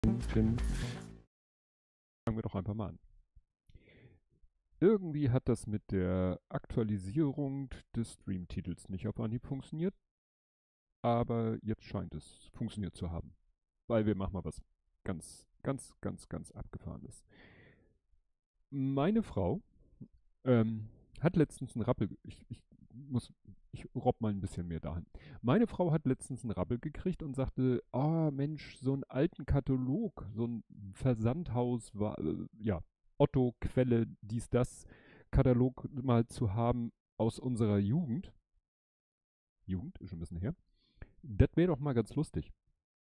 Fangen wir doch einfach mal an. Irgendwie hat das mit der Aktualisierung des Stream-Titels nicht auf Anhieb funktioniert, aber jetzt scheint es funktioniert zu haben. Weil wir machen mal was ganz Abgefahrenes. Meine Frau hat letztens einen Rappel, ich robb mal ein bisschen mehr dahin. Meine Frau hat letztens einen Rappel gekriegt und sagte, oh Mensch, so einen alten Katalog, so ein Versandhaus war, ja, Otto, Quelle, dies, das, Katalog mal zu haben aus unserer Jugend. Jugend, ist schon ein bisschen her. Das wäre doch mal ganz lustig.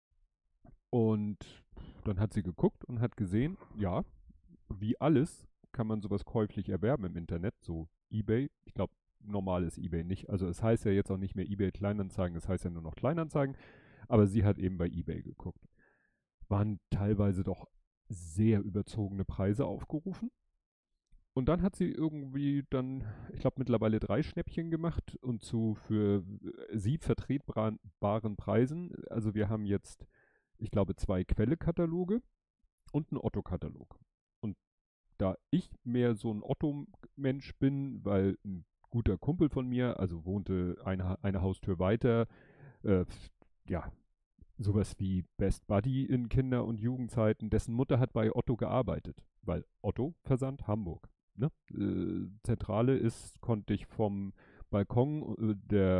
Und dann hat sie geguckt und hat gesehen, ja, wie alles kann man sowas käuflich erwerben im Internet, so eBay. Ich glaube, normal ist eBay nicht. Also es heißt ja jetzt auch nicht mehr eBay Kleinanzeigen, es heißt ja nur noch Kleinanzeigen. Aber sie hat eben bei eBay geguckt. Waren teilweise doch sehr überzogene Preise aufgerufen. Und dann hat sie irgendwie dann, ich glaube, mittlerweile 3 Schnäppchen gemacht und zu für sie vertretbaren Preisen. Also wir haben jetzt, ich glaube, 2 Quelle-Kataloge und einen Otto-Katalog. Und da ich mehr so ein Otto-Mensch bin, weil ein guter Kumpel von mir, also wohnte eine Haustür weiter, äh, ja, sowas wie Best Buddy in Kinder- und Jugendzeiten, dessen Mutter hat bei Otto gearbeitet, weil Otto Versand Hamburg. Ne? Zentrale ist, konnte ich vom Balkon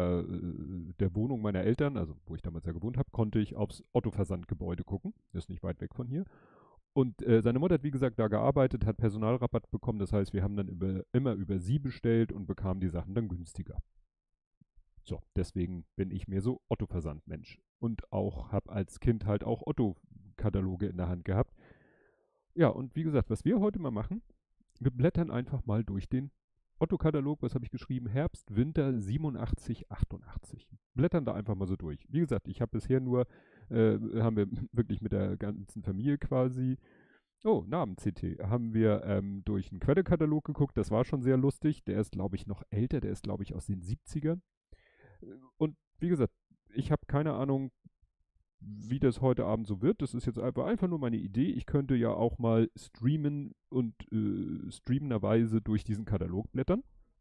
der Wohnung meiner Eltern, also wo ich damals ja gewohnt habe, konnte ich aufs Otto-Versandgebäude gucken. Das ist nicht weit weg von hier. Und seine Mutter hat, wie gesagt, da gearbeitet, hat Personalrabatt bekommen. Das heißt, wir haben dann immer über sie bestellt und bekamen die Sachen dann günstiger. So, deswegen bin ich mehr so Otto-Versand-Mensch. Und auch habe als Kind halt auch Otto-Kataloge in der Hand gehabt. Ja, und wie gesagt, was wir heute mal machen, wir blättern einfach mal durch den Otto-Katalog, was habe ich geschrieben? Herbst, Winter 87, 88. Blättern da einfach mal so durch. Wie gesagt, ich habe bisher nur, haben wir wirklich mit der ganzen Familie quasi, oh, Namen-CT, haben wir durch einen Quellekatalog geguckt. Das war schon sehr lustig. Der ist, glaube ich, noch älter. Der ist, glaube ich, aus den 70ern. Und wie gesagt, ich habe keine Ahnung, wie das heute Abend so wird. Das ist jetzt einfach nur meine Idee. Ich könnte ja auch mal streamen und streamenderweise durch diesen Katalog blättern.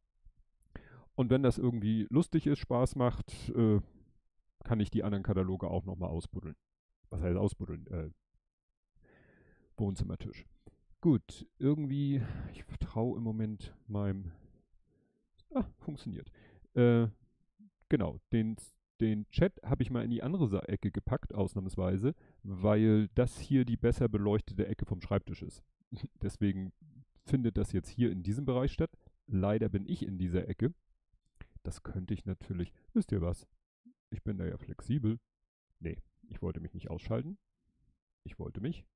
Und wenn das irgendwie lustig ist, Spaß macht, kann ich die anderen Kataloge auch nochmal ausbuddeln. Was heißt ausbuddeln? Wohnzimmertisch. Gut, irgendwie, ich vertraue im Moment meinem. Ah, funktioniert. Äh, genau, den Chat habe ich mal in die andere Ecke gepackt, ausnahmsweise, weil das hier die besser beleuchtete Ecke vom Schreibtisch ist. Deswegen findet das jetzt hier in diesem Bereich statt. Leider bin ich in dieser Ecke. Das könnte ich natürlich. Wisst ihr was? Ich bin da ja flexibel. Nee, ich wollte mich nicht ausschalten. Ich wollte mich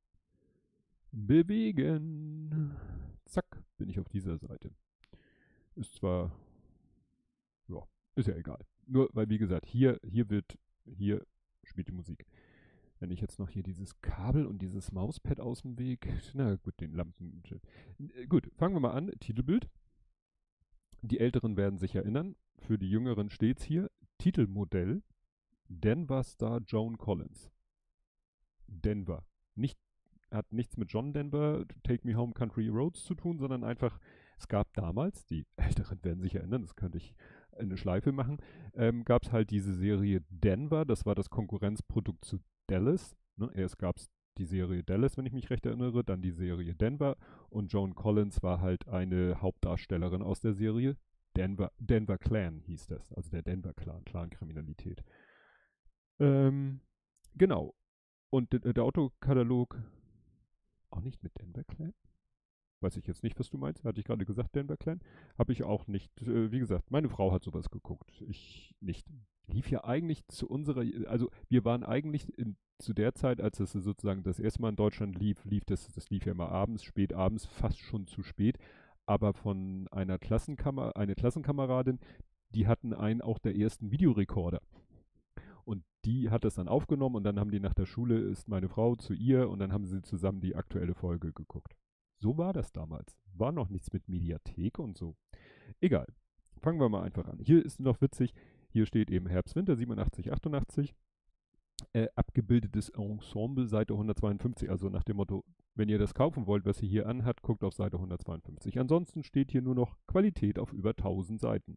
bewegen. Zack, bin ich auf dieser Seite. Ist zwar, ja, ist ja egal. Nur, weil, wie gesagt, hier spielt die Musik. Wenn ich jetzt noch hier dieses Kabel und dieses Mauspad aus dem Weg, na gut, den Lampen. Gut, fangen wir mal an. Titelbild. Die Älteren werden sich erinnern. Für die Jüngeren steht's hier. Titelmodell. Denver Star Joan Collins. Denver. Nicht, hat nichts mit John Denver, Take Me Home Country Roads zu tun, sondern einfach, es gab damals, die Älteren werden sich erinnern, das könnte ich in eine Schleife machen, gab es halt diese Serie Denver, das war das Konkurrenzprodukt zu Dallas. Ne? Erst gab es die Serie Dallas, wenn ich mich recht erinnere, dann die Serie Denver und Joan Collins war halt eine Hauptdarstellerin aus der Serie. Denver Clan hieß das, also der Denver Clan, Clankriminalität. Ähm, genau. Und der Autokatalog auch nicht mit Denver Clan? Weiß ich jetzt nicht, was du meinst. Hatte ich gerade gesagt, Denver Clan? Habe ich auch nicht. Wie gesagt, meine Frau hat sowas geguckt. Ich nicht. Lief ja eigentlich zu unserer, also wir waren eigentlich zu der Zeit, als es sozusagen das erste Mal in Deutschland das lief ja immer abends, spät abends, fast schon zu spät. Aber von eine Klassenkameradin, die hatten einen auch der ersten Videorekorder. Und die hat das dann aufgenommen und dann haben die nach der Schule, ist meine Frau zu ihr und dann haben sie zusammen die aktuelle Folge geguckt. So war das damals. War noch nichts mit Mediathek und so. Egal. Fangen wir mal einfach an. Hier ist noch witzig. Hier steht eben Herbst, Winter 87, 88. abgebildetes Ensemble, Seite 152. Also nach dem Motto, wenn ihr das kaufen wollt, was sie hier anhat, guckt auf Seite 152. Ansonsten steht hier nur noch Qualität auf über 1000 Seiten.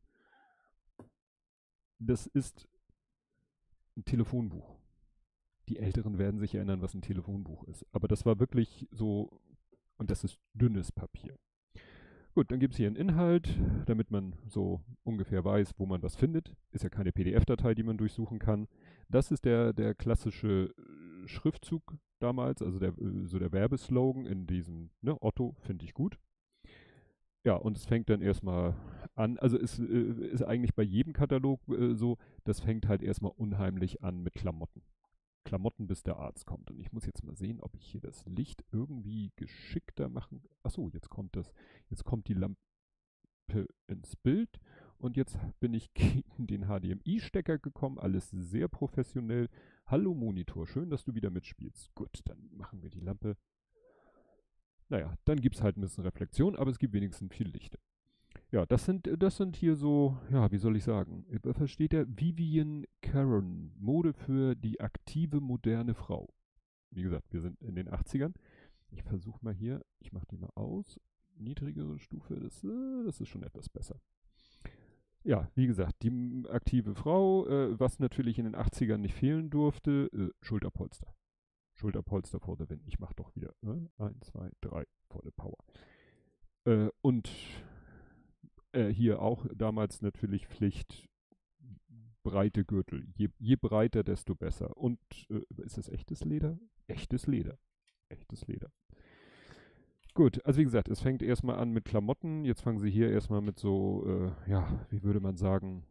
Das ist ein Telefonbuch. Die Älteren werden sich erinnern, was ein Telefonbuch ist. Aber das war wirklich so, und das ist dünnes Papier. Gut, dann gibt es hier einen Inhalt, damit man so ungefähr weiß, wo man was findet. Ist ja keine PDF-Datei, die man durchsuchen kann. Das ist der klassische Schriftzug damals, also so der Werbeslogan in diesem, ne, Otto, finde ich gut. Ja, und es fängt dann erstmal an, also es ist eigentlich bei jedem Katalog so, das fängt halt erstmal unheimlich an mit Klamotten. Klamotten, bis der Arzt kommt. Und ich muss jetzt mal sehen, ob ich hier das Licht irgendwie geschickter machen. Achso, jetzt kommt das. Jetzt kommt die Lampe ins Bild. Und jetzt bin ich gegen den HDMI-Stecker gekommen. Alles sehr professionell. Hallo Monitor, schön, dass du wieder mitspielst. Gut, dann machen wir die Lampe. Naja, dann gibt es halt ein bisschen Reflexion, aber es gibt wenigstens viel Licht. Ja, das sind hier so, ja, wie soll ich sagen, versteht er? Vivian Caron, Mode für die aktive, moderne Frau. Wie gesagt, wir sind in den 80ern. Ich versuche mal hier, ich mache die mal aus. Niedrigere Stufe, das ist schon etwas besser. Ja, wie gesagt, die aktive Frau, was natürlich in den 80ern nicht fehlen durfte, Schulterpolster. Schulterpolster for the win. Ich mache doch wieder. 1, 2, 3, volle Power. Und hier auch damals natürlich Pflicht, breite Gürtel. Je breiter, desto besser. Und ist das echtes Leder? Echtes Leder. Echtes Leder. Gut, also wie gesagt, es fängt erstmal an mit Klamotten. Jetzt fangen sie hier erstmal mit so, ja, wie würde man sagen,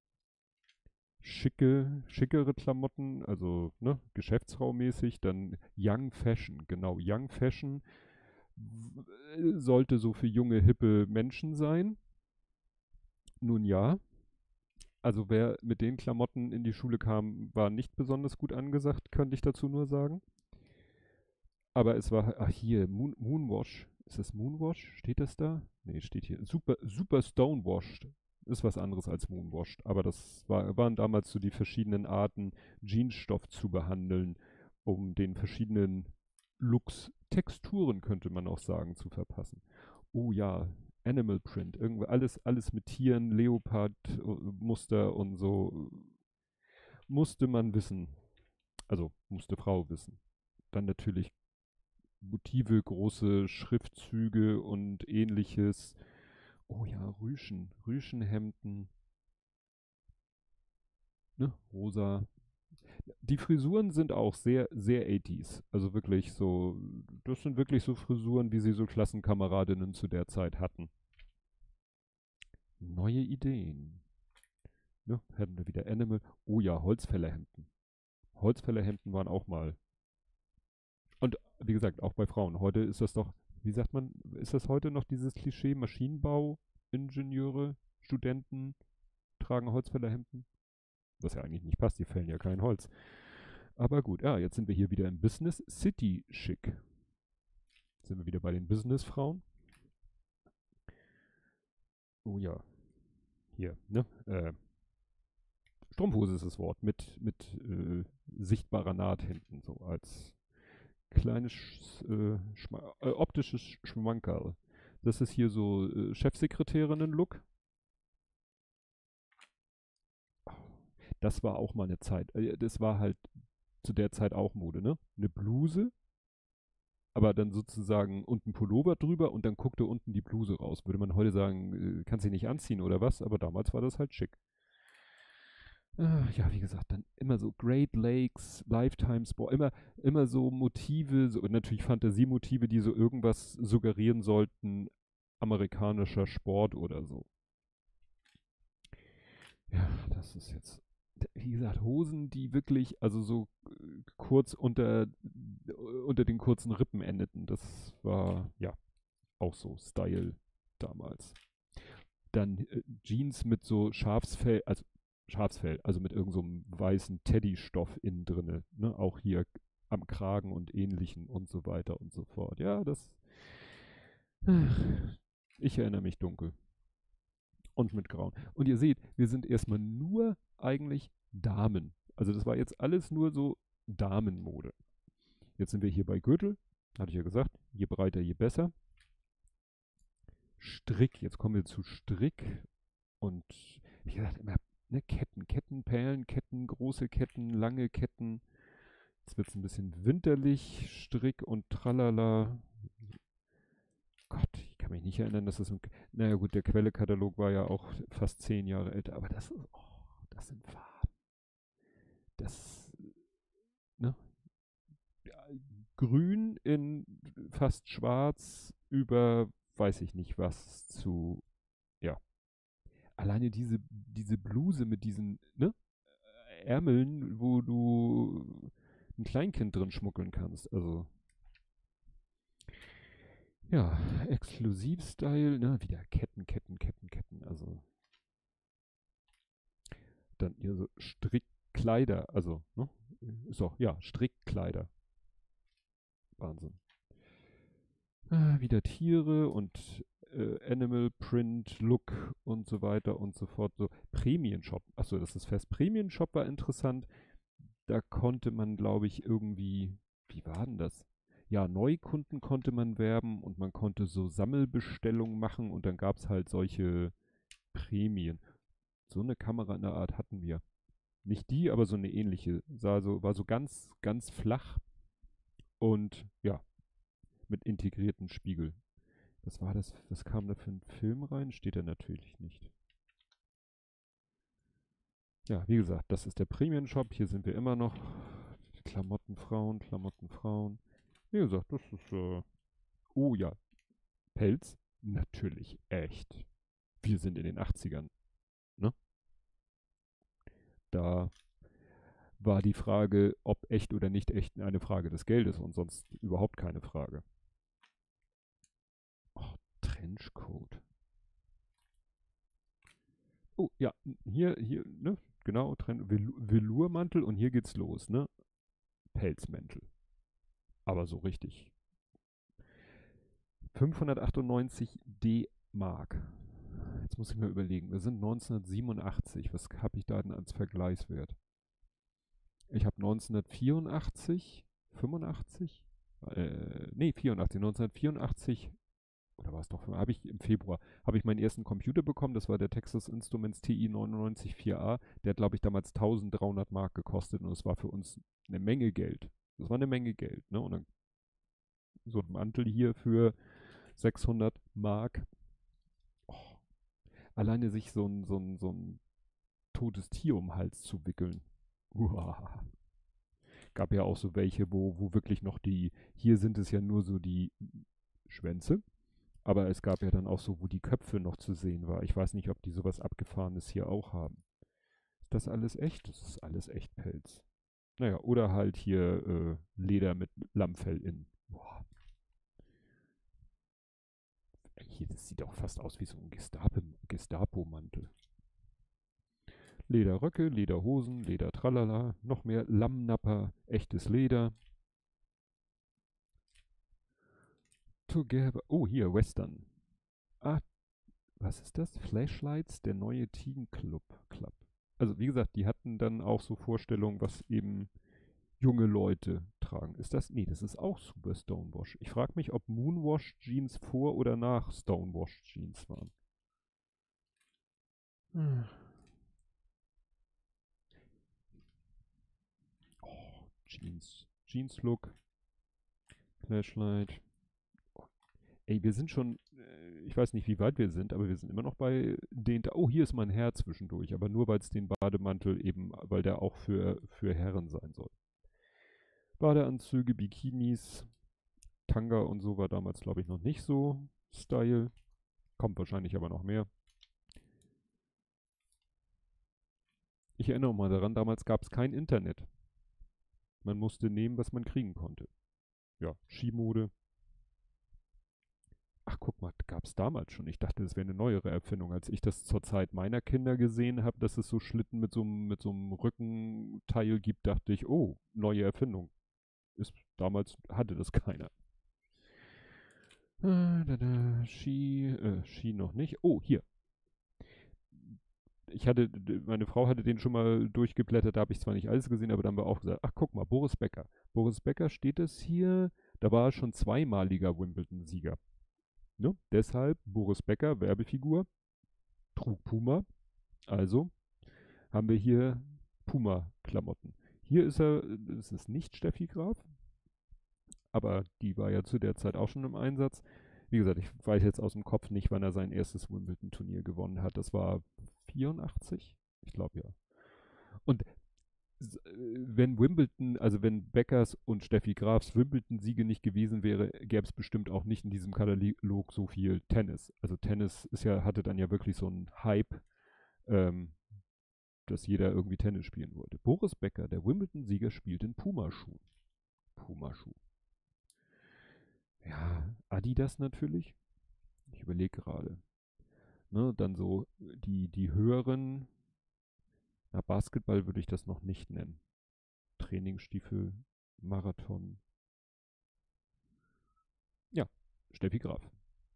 schickere Klamotten, also ne, geschäftsfraumäßig. Dann Young Fashion, genau, Young Fashion sollte so für junge, hippe Menschen sein. Nun ja, also wer mit den Klamotten in die Schule kam, war nicht besonders gut angesagt, könnte ich dazu nur sagen. Aber es war, ach hier, Moonwash. Ist das Moonwash? Steht das da? Nee, steht hier. Super Stonewashed. Ist was anderes als Moonwashed. Aber das waren damals so die verschiedenen Arten, Jeansstoff zu behandeln, um den verschiedenen Looks, Texturen könnte man auch sagen, zu verpassen. Oh ja, Animal Print, irgendwie alles mit Tieren, Leopard-Muster und so. Musste man wissen. Also musste Frau wissen. Dann natürlich Motive, große Schriftzüge und ähnliches. Oh ja, Rüschenhemden, ne, rosa. Die Frisuren sind auch sehr, sehr 80s. Also wirklich so, das sind wirklich so Frisuren, wie sie so Klassenkameradinnen zu der Zeit hatten. Neue Ideen. Ne, hatten wir wieder Animal. Oh ja, Holzfällerhemden. Holzfällerhemden waren auch mal. Und wie gesagt, auch bei Frauen. Heute ist das doch, wie sagt man, ist das heute noch dieses Klischee, Maschinenbau-Ingenieure, Studenten tragen Holzfällerhemden? Was ja eigentlich nicht passt, die fällen ja kein Holz. Aber gut, ja, jetzt sind wir hier wieder im Business City Chic. Sind wir wieder bei den Businessfrauen. Oh ja, hier, ne? Strumpfhose ist das Wort, mit sichtbarer Naht hinten, so als kleines optisches Schmankerl. Das ist hier so Chefsekretärinnen-Look. Das war auch mal eine Zeit. Das war halt zu der Zeit auch Mode, ne? Eine Bluse, aber dann sozusagen unten Pullover drüber und dann guckte unten die Bluse raus. Würde man heute sagen, kannst du nicht anziehen oder was? Aber damals war das halt schick. Ja, wie gesagt, dann immer so Great Lakes, Lifetime Sport, immer so Motive, so, natürlich Fantasiemotive, die so irgendwas suggerieren sollten, amerikanischer Sport oder so. Ja, das ist jetzt, wie gesagt, Hosen, die wirklich, also so kurz unter den kurzen Rippen endeten. Das war, ja, auch so Style damals. Dann Jeans mit so Schafsfell, also mit irgend so einem weißen Teddystoff innen drinne, ne? Auch hier am Kragen und ähnlichen und so weiter und so fort. Ja, ich erinnere mich dunkel. Und mit Grauen. Und ihr seht, wir sind erstmal nur eigentlich Damen. Also das war jetzt alles nur so Damenmode. Jetzt sind wir hier bei Gürtel. Hatte ich ja gesagt, je breiter, je besser. Strick, jetzt kommen wir zu Strick. Und wie gesagt, immer ne, Ketten, Kettenperlen, Ketten, große Ketten, lange Ketten. Jetzt wird es ein bisschen winterlich, Strick und Tralala. Gott, ich kann mich nicht erinnern, dass das naja gut, der Quellekatalog war ja auch fast 10 Jahre älter, aber das ist, oh, das sind Farben. Das, ne? Ja, grün in fast schwarz über, weiß ich nicht was zu, ja. Alleine diese Bluse mit diesen, ne? Ärmeln, wo du ein Kleinkind drin schmuggeln kannst, also. Ja, Exklusivstyle, ne, wieder Ketten, Ketten, Ketten, Ketten, also dann hier so Strickkleider, also, ne, ist auch, ja, Strickkleider. Wahnsinn. Wieder Tiere und Animal Print, Look und so weiter und so fort. So Premium-Shop. Achso, das ist fest. Premium-Shop war interessant. Da konnte man, glaube ich, irgendwie, wie war denn das? Ja, Neukunden konnte man werben und man konnte so Sammelbestellungen machen und dann gab's halt solche Prämien. So eine Kamera in der Art hatten wir. Nicht die, aber so eine ähnliche. War so ganz, ganz flach und ja, mit integrierten Spiegel. Was war das? Was kam da für ein Film rein? Steht da natürlich nicht. Ja, wie gesagt, das ist der Premium Shop. Hier sind wir immer noch. Klamottenfrauen, Klamottenfrauen. Wie gesagt, das ist, oh ja, Pelz. Natürlich echt. Wir sind in den 80ern, ne? Da war die Frage, ob echt oder nicht echt, eine Frage des Geldes und sonst überhaupt keine Frage. Oh, Trenchcoat. Oh, ja, hier, ne? Genau, Velourmantel und hier geht's los, ne? Pelzmäntel. Aber so richtig. 598 D-Mark. Jetzt muss ich mir überlegen. Wir sind 1987. Was habe ich da denn als Vergleichswert? Ich habe 1984, 85? Nee, 84. 1984 oder war es doch, habe ich im Februar, habe ich meinen ersten Computer bekommen, das war der Texas Instruments TI 99 4A, der hat glaube ich damals 1300 Mark gekostet und das war für uns eine Menge Geld. Das war eine Menge Geld, ne? Und dann so ein Mantel hier für 600 Mark. Oh, alleine sich so ein totes Tier um den Hals zu wickeln. Uah. Gab ja auch so welche, wo wirklich noch hier sind es ja nur so die Schwänze. Aber es gab ja dann auch so, wo die Köpfe noch zu sehen war. Ich weiß nicht, ob die sowas Abgefahrenes hier auch haben. Ist das alles echt? Das ist alles echt Pelz. Naja, oder halt hier Leder mit Lammfell innen. Boah. Ey, hier, das sieht auch fast aus wie so ein Gestapo-Mantel. Lederröcke, Lederhosen, Ledertralala, noch mehr Lammnapper, echtes Leder. Together. Oh, hier, Western. Ah, was ist das? Flashlights, der neue Teen Club. Also wie gesagt, die hatten dann auch so Vorstellungen, was eben junge Leute tragen. Ist das? Nee, das ist auch super Stonewash. Ich frage mich, ob Moonwash Jeans vor oder nach Stonewash Jeans waren. Hm. Oh, Jeans. Jeans-Look, Flashlight. Oh, ey, wir sind schon, ich weiß nicht, wie weit wir sind, aber wir sind immer noch bei den, oh, hier ist mein Herr zwischendurch, aber nur weil es den Bademantel eben, weil der auch für Herren sein soll. Badeanzüge, Bikinis, Tanga und so war damals, glaube ich, noch nicht so Style. Kommt wahrscheinlich aber noch mehr. Ich erinnere mal daran, damals gab es kein Internet. Man musste nehmen, was man kriegen konnte. Ja, Skimode. Ach, guck mal, gab es damals schon. Ich dachte, das wäre eine neuere Erfindung, als ich das zur Zeit meiner Kinder gesehen habe, dass es so Schlitten mit so einem Rückenteil gibt, dachte ich, oh, neue Erfindung. Damals hatte das keiner. Ski noch nicht. Oh, hier. meine Frau hatte den schon mal durchgeblättert, da habe ich zwar nicht alles gesehen, aber dann haben wir auch gesagt, ach guck mal, Boris Becker. Boris Becker steht es hier, da war er schon zweimaliger Wimbledon-Sieger. Ne? Deshalb Boris Becker, Werbefigur, trug Puma, also haben wir hier Puma-Klamotten. Hier ist es ist nicht Steffi Graf, aber die war ja zu der Zeit auch schon im Einsatz. Wie gesagt, ich weiß jetzt aus dem Kopf nicht, wann er sein erstes Wimbledon-Turnier gewonnen hat. Das war 84? Ich glaube ja. Und wenn Wimbledon, also wenn Beckers und Steffi Grafs Wimbledon-Siege nicht gewesen wäre, gäbe es bestimmt auch nicht in diesem Katalog so viel Tennis. Also Tennis ist ja, hatte dann ja wirklich so einen Hype, ähm, dass jeder irgendwie Tennis spielen wollte. Boris Becker, der Wimbledon-Sieger, spielt in Pumaschuhen. Pumaschuh. Ja, Adidas natürlich. Ich überlege gerade. Ne, dann so die höheren, na, Basketball würde ich das noch nicht nennen. Trainingsstiefel, Marathon. Ja, Steffi Graf.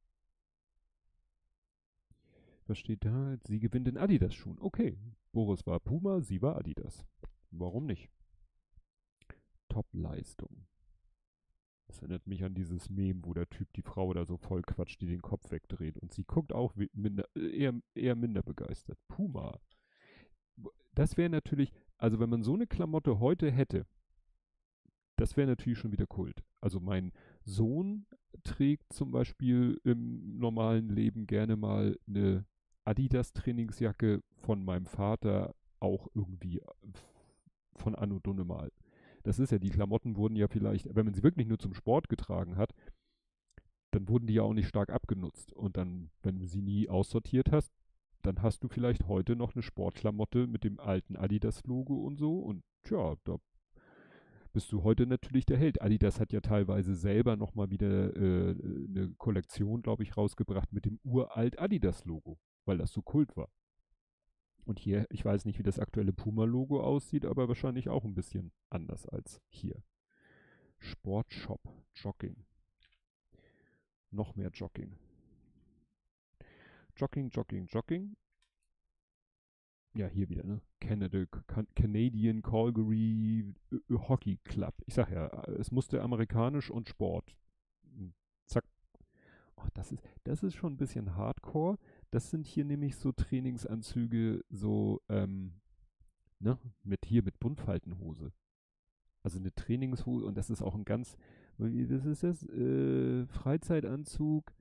Was steht da? Sie gewinnt in Adidas-Schuhen. Okay. Boris war Puma, sie war Adidas. Warum nicht? Top-Leistung. Das erinnert mich an dieses Meme, wo der Typ die Frau da so voll quatscht, die den Kopf wegdreht. Und sie guckt auch eher minder begeistert. Puma. Das wäre natürlich, also wenn man so eine Klamotte heute hätte, das wäre natürlich schon wieder Kult. Also mein Sohn trägt zum Beispiel im normalen Leben gerne mal eine Adidas Trainingsjacke von meinem Vater, auch irgendwie von Anno Dunnemal. Das ist ja, die Klamotten wurden ja vielleicht, wenn man sie wirklich nur zum Sport getragen hat, dann wurden die ja auch nicht stark abgenutzt. Und dann, wenn du sie nie aussortiert hast, dann hast du vielleicht heute noch eine Sportklamotte mit dem alten Adidas-Logo und so. Und tja, da bist du heute natürlich der Held. Adidas hat ja teilweise selber nochmal wieder eine Kollektion, glaube ich, rausgebracht mit dem uralt Adidas-Logo, weil das so Kult war. Und hier, ich weiß nicht, wie das aktuelle Puma-Logo aussieht, aber wahrscheinlich auch ein bisschen anders als hier. Sportshop, Jogging. Noch mehr Jogging. Jogging, Jogging, Jogging. Ja, hier wieder, ne? Canadian Calgary Hockey Club. Ich sag ja, es musste amerikanisch und Sport. Zack. Oh, das ist schon ein bisschen Hardcore. Das sind hier nämlich so Trainingsanzüge, so, ne, mit Buntfaltenhose. Also eine Trainingshose und das ist auch ein ganz, das ist das, Freizeitanzug,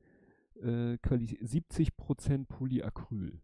70% Polyacryl.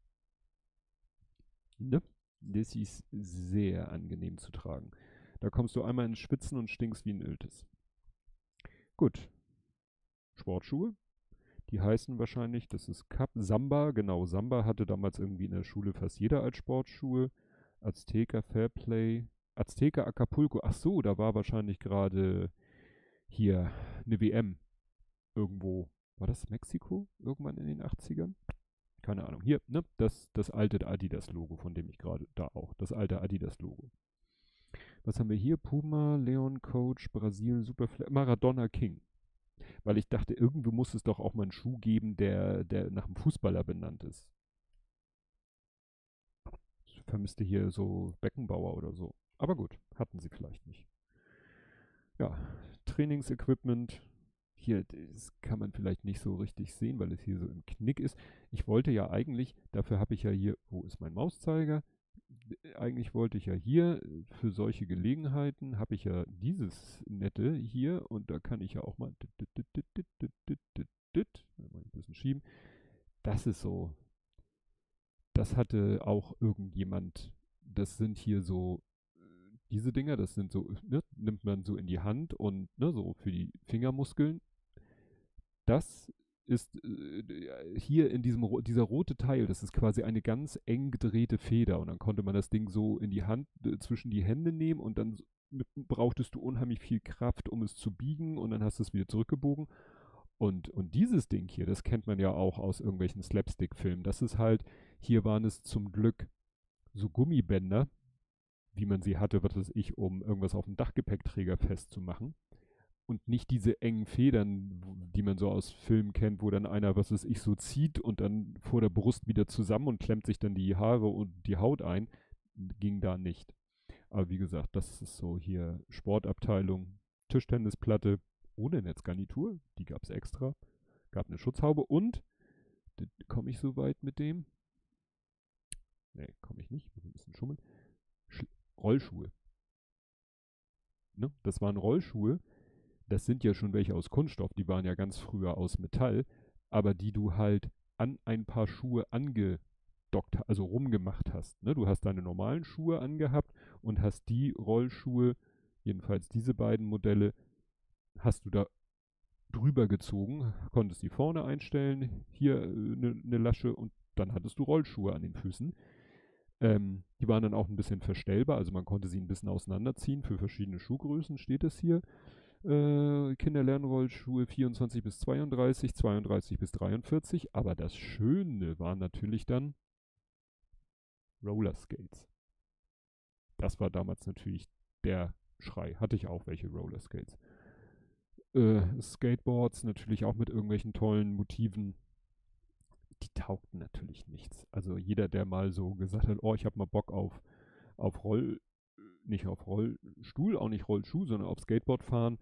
Ne? Das ist sehr angenehm zu tragen. Da kommst du einmal ins Schwitzen und stinkst wie ein Iltis. Gut. Sportschuhe. Die heißen wahrscheinlich, das ist Samba, genau, Samba hatte damals irgendwie in der Schule fast jeder als Sportschuhe. Azteca Fairplay, Azteca Acapulco, ach so, da war wahrscheinlich gerade hier eine WM irgendwo. War das Mexiko? Irgendwann in den 80ern? Keine Ahnung. Hier, ne, das alte Adidas-Logo, von dem ich gerade da auch. Das alte Adidas-Logo. Was haben wir hier? Puma, Leon Coach, Brasil, Superfly, Maradona King. Weil ich dachte, irgendwo muss es doch auch mal einen Schuh geben, der nach einem Fußballer benannt ist. Ich vermisste hier so Beckenbauer oder so. Aber gut, hatten sie vielleicht nicht. Ja, Trainingsequipment. Hier, das kann man vielleicht nicht so richtig sehen, weil es hier so im Knick ist. Ich wollte ja eigentlich, dafür habe ich ja hier, wo ist mein Mauszeiger? Eigentlich wollte ich ja hier, für solche Gelegenheiten, habe ich ja dieses nette hier und da kann ich ja auch mal ein bisschen schieben. Das ist so, das hatte auch irgendjemand, das sind hier so, diese Dinger, das sind so, ne, nimmt man so in die Hand und ne, so für die Fingermuskeln. Das ist hier in dieser rote Teil, das ist quasi eine ganz eng gedrehte Feder und dann konnte man das Ding so in die Hand, zwischen die Hände nehmen und dann brauchtest du unheimlich viel Kraft, um es zu biegen und dann hast du es wieder zurückgebogen. Und dieses Ding hier, das kennt man ja auch aus irgendwelchen Slapstick-Filmen. Das ist halt, hier waren es zum Glück so Gummibänder, wie man sie hatte, was weiß ich, um irgendwas auf dem Dachgepäckträger festzumachen. und nicht diese engen Federn, die man so aus Filmen kennt, wo dann einer, was weiß ich, so zieht und dann vor der Brust wieder zusammen und klemmt sich dann die Haare und die Haut ein. Ging da nicht. Aber wie gesagt, das ist so hier Sportabteilung, Tischtennisplatte ohne Netzgarnitur, die gab es extra. Gab eine Schutzhaube und, komme ich so weit mit dem? Nee, komme ich nicht, muss ein bisschen schummeln. Rollschuhe. Ne? Das waren Rollschuhe. Das sind ja schon welche aus Kunststoff, die waren ja ganz früher aus Metall, aber die du halt an ein paar Schuhe angedockt, also rumgemacht hast. Ne? Du hast deine normalen Schuhe angehabt und hast die Rollschuhe, jedenfalls diese beiden Modelle, hast du da drüber gezogen, konntest die vorne einstellen, hier eine Lasche und dann hattest du Rollschuhe an den Füßen. Die waren dann auch ein bisschen verstellbar, also man konnte sie ein bisschen auseinanderziehen für verschiedene Schuhgrößen, steht es hier. Kinderlernrollschuhe 24 bis 32, 32 bis 43, aber das Schöne war natürlich dann Rollerskates. Das war damals natürlich der Schrei. Hatte ich auch welche Rollerskates. Skateboards natürlich auch mit irgendwelchen tollen Motiven. Die taugten natürlich nichts. Also jeder, der mal so gesagt hat, oh, ich habe mal Bock auf nicht auf Rollstuhl, auch nicht Rollschuh, sondern auf Skateboard fahren,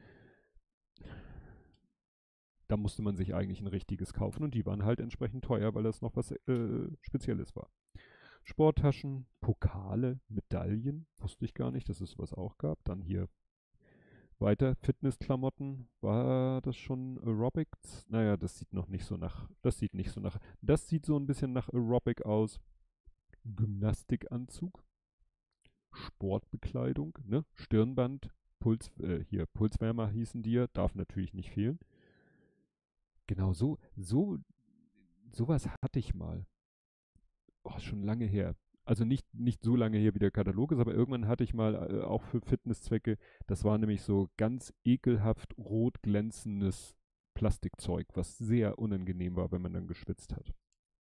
da musste man sich eigentlich ein richtiges kaufen und die waren halt entsprechend teuer, weil das noch was Spezielles war. Sporttaschen, Pokale, Medaillen, wusste ich gar nicht, dass es was auch gab. Dann hier weiter Fitnessklamotten, war das schon Aerobics? Naja, das sieht noch nicht so nach, das sieht so ein bisschen nach Aerobic aus. Gymnastikanzug, Sportbekleidung, ne? Stirnband, Pulswärmer hießen die, darf natürlich nicht fehlen. Genau, sowas hatte ich mal. Oh, schon lange her. Also nicht so lange her, wie der Katalog ist, aber irgendwann hatte ich mal auch für Fitnesszwecke, das war nämlich so ganz ekelhaft rot glänzendes Plastikzeug, was sehr unangenehm war, wenn man dann geschwitzt hat.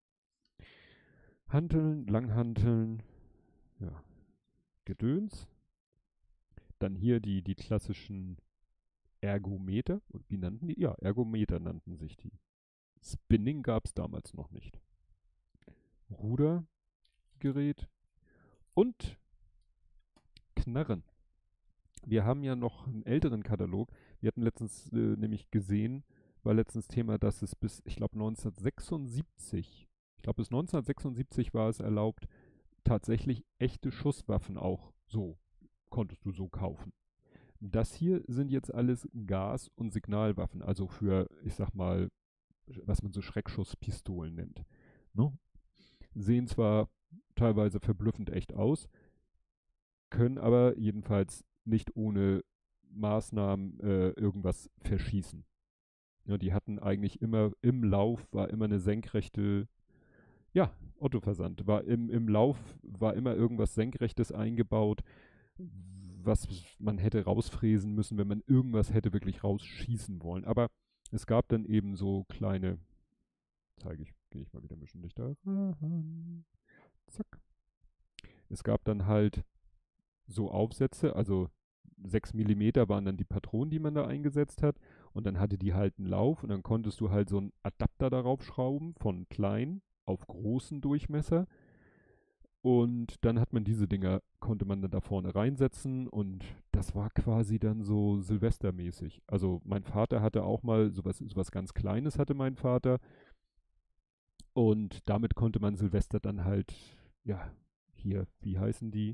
Hanteln, Langhanteln, ja, Gedöns. Dann hier die klassischen Ergometer. Und wie nannten die? Ja, Ergometer nannten sich die. Spinning gab es damals noch nicht. Rudergerät und Knarren. Wir haben ja noch einen älteren Katalog. Wir hatten letztens nämlich gesehen, war letztens Thema, dass es bis, ich glaube 1976, ich glaube bis 1976 war es erlaubt, tatsächlich echte Schusswaffen auch so, konntest du so kaufen. Das hier sind jetzt alles Gas- und Signalwaffen, also für, ich sag mal, was man so Schreckschusspistolen nennt. Ne? Sehen zwar teilweise verblüffend echt aus, können aber jedenfalls nicht ohne Maßnahmen irgendwas verschießen. Ja, die hatten eigentlich immer im Lauf war immer eine senkrechte, ja, Ottoversand, im Lauf war immer irgendwas Senkrechtes eingebaut, was man hätte rausfräsen müssen, wenn man irgendwas hätte wirklich rausschießen wollen. Aber es gab dann eben so kleine, gehe ich mal wieder ein bisschen dichter ran. Zack. Es gab dann halt so Aufsätze, also 6 Millimeter waren dann die Patronen, die man da eingesetzt hat. Und dann hatte die halt einen Lauf und dann konntest du halt so einen Adapter darauf schrauben, von klein auf großen Durchmesser. Und dann hat man diese Dinger, konnte man dann da vorne reinsetzen und das war quasi dann so Silvestermäßig. Also mein Vater hatte auch mal sowas ganz Kleines hatte mein Vater und damit konnte man Silvester dann halt, ja, hier, wie heißen die?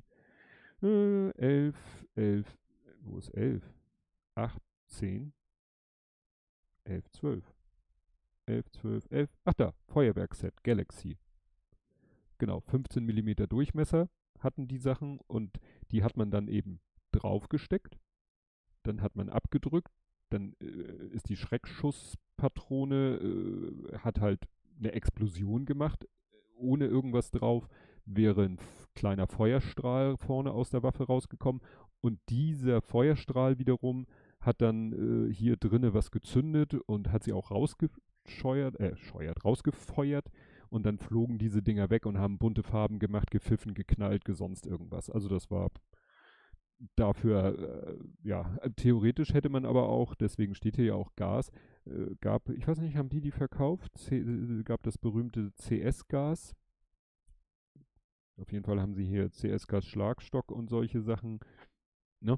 11, wo ist 11? 8, 10, 11, 12. 11, 12, 11. Ach da, Feuerwerkset, Galaxy. Genau, 15 Millimeter Durchmesser hatten die Sachen und die hat man dann eben draufgesteckt. Dann hat man abgedrückt. Dann ist die Schreckschusspatrone, hat halt eine Explosion gemacht, ohne irgendwas drauf. Wäre ein kleiner Feuerstrahl vorne aus der Waffe rausgekommen. Und dieser Feuerstrahl wiederum hat dann hier drinne was gezündet und hat sie auch rausgefeuert. Und dann flogen diese Dinger weg und haben bunte Farben gemacht, gepfiffen, geknallt, gesonst irgendwas. Also das war Dafür, ja, theoretisch hätte man aber auch, deswegen steht hier ja auch Gas, ich weiß nicht, haben die verkauft? Gab das berühmte CS-Gas. Auf jeden Fall haben sie hier CS-Gas Schlagstock und solche Sachen, ne?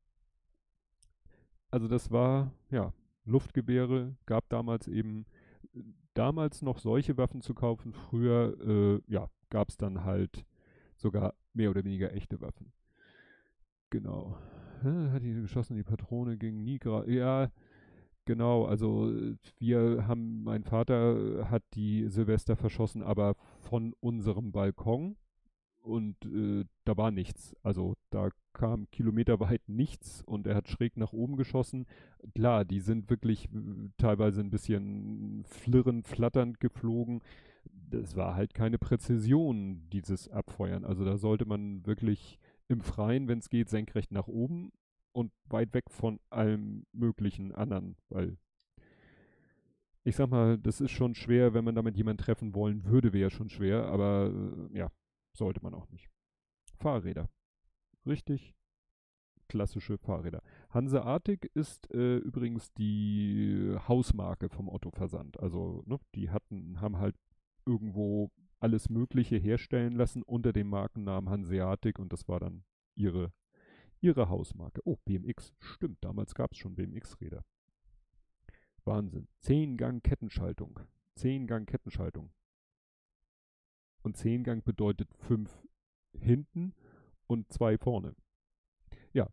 Also das war, ja, Luftgewehre, gab damals eben, damals noch solche Waffen zu kaufen. Früher, ja, gab es dann halt sogar mehr oder weniger echte Waffen. Genau. Hat die geschossen, die Patrone ging nie gerade. Ja, genau. Also mein Vater hat die Silvester verschossen, aber von unserem Balkon. Und da war nichts. Also da kam kilometerweit nichts und er hat schräg nach oben geschossen. Klar, die sind wirklich teilweise ein bisschen flirrend, flatternd geflogen. Das war halt keine Präzision, dieses Abfeuern. Also da sollte man wirklich im Freien, wenn es geht, senkrecht nach oben und weit weg von allem möglichen anderen, weil ich sag mal, das ist schon schwer, wenn man damit jemanden treffen wollen würde, wäre schon schwer, aber ja, sollte man auch nicht. Fahrräder. Richtig klassische Fahrräder. Hanseatic ist übrigens die Hausmarke vom Otto-Versand. Also, ne, die haben halt irgendwo alles Mögliche herstellen lassen unter dem Markennamen Hanseatic und das war dann ihre Hausmarke. Oh, BMX. Stimmt, damals gab es schon BMX-Räder. Wahnsinn. 10-Gang-Kettenschaltung. 10-Gang-Kettenschaltung. Und 10-Gang bedeutet 5 hinten und 2 vorne. Ja,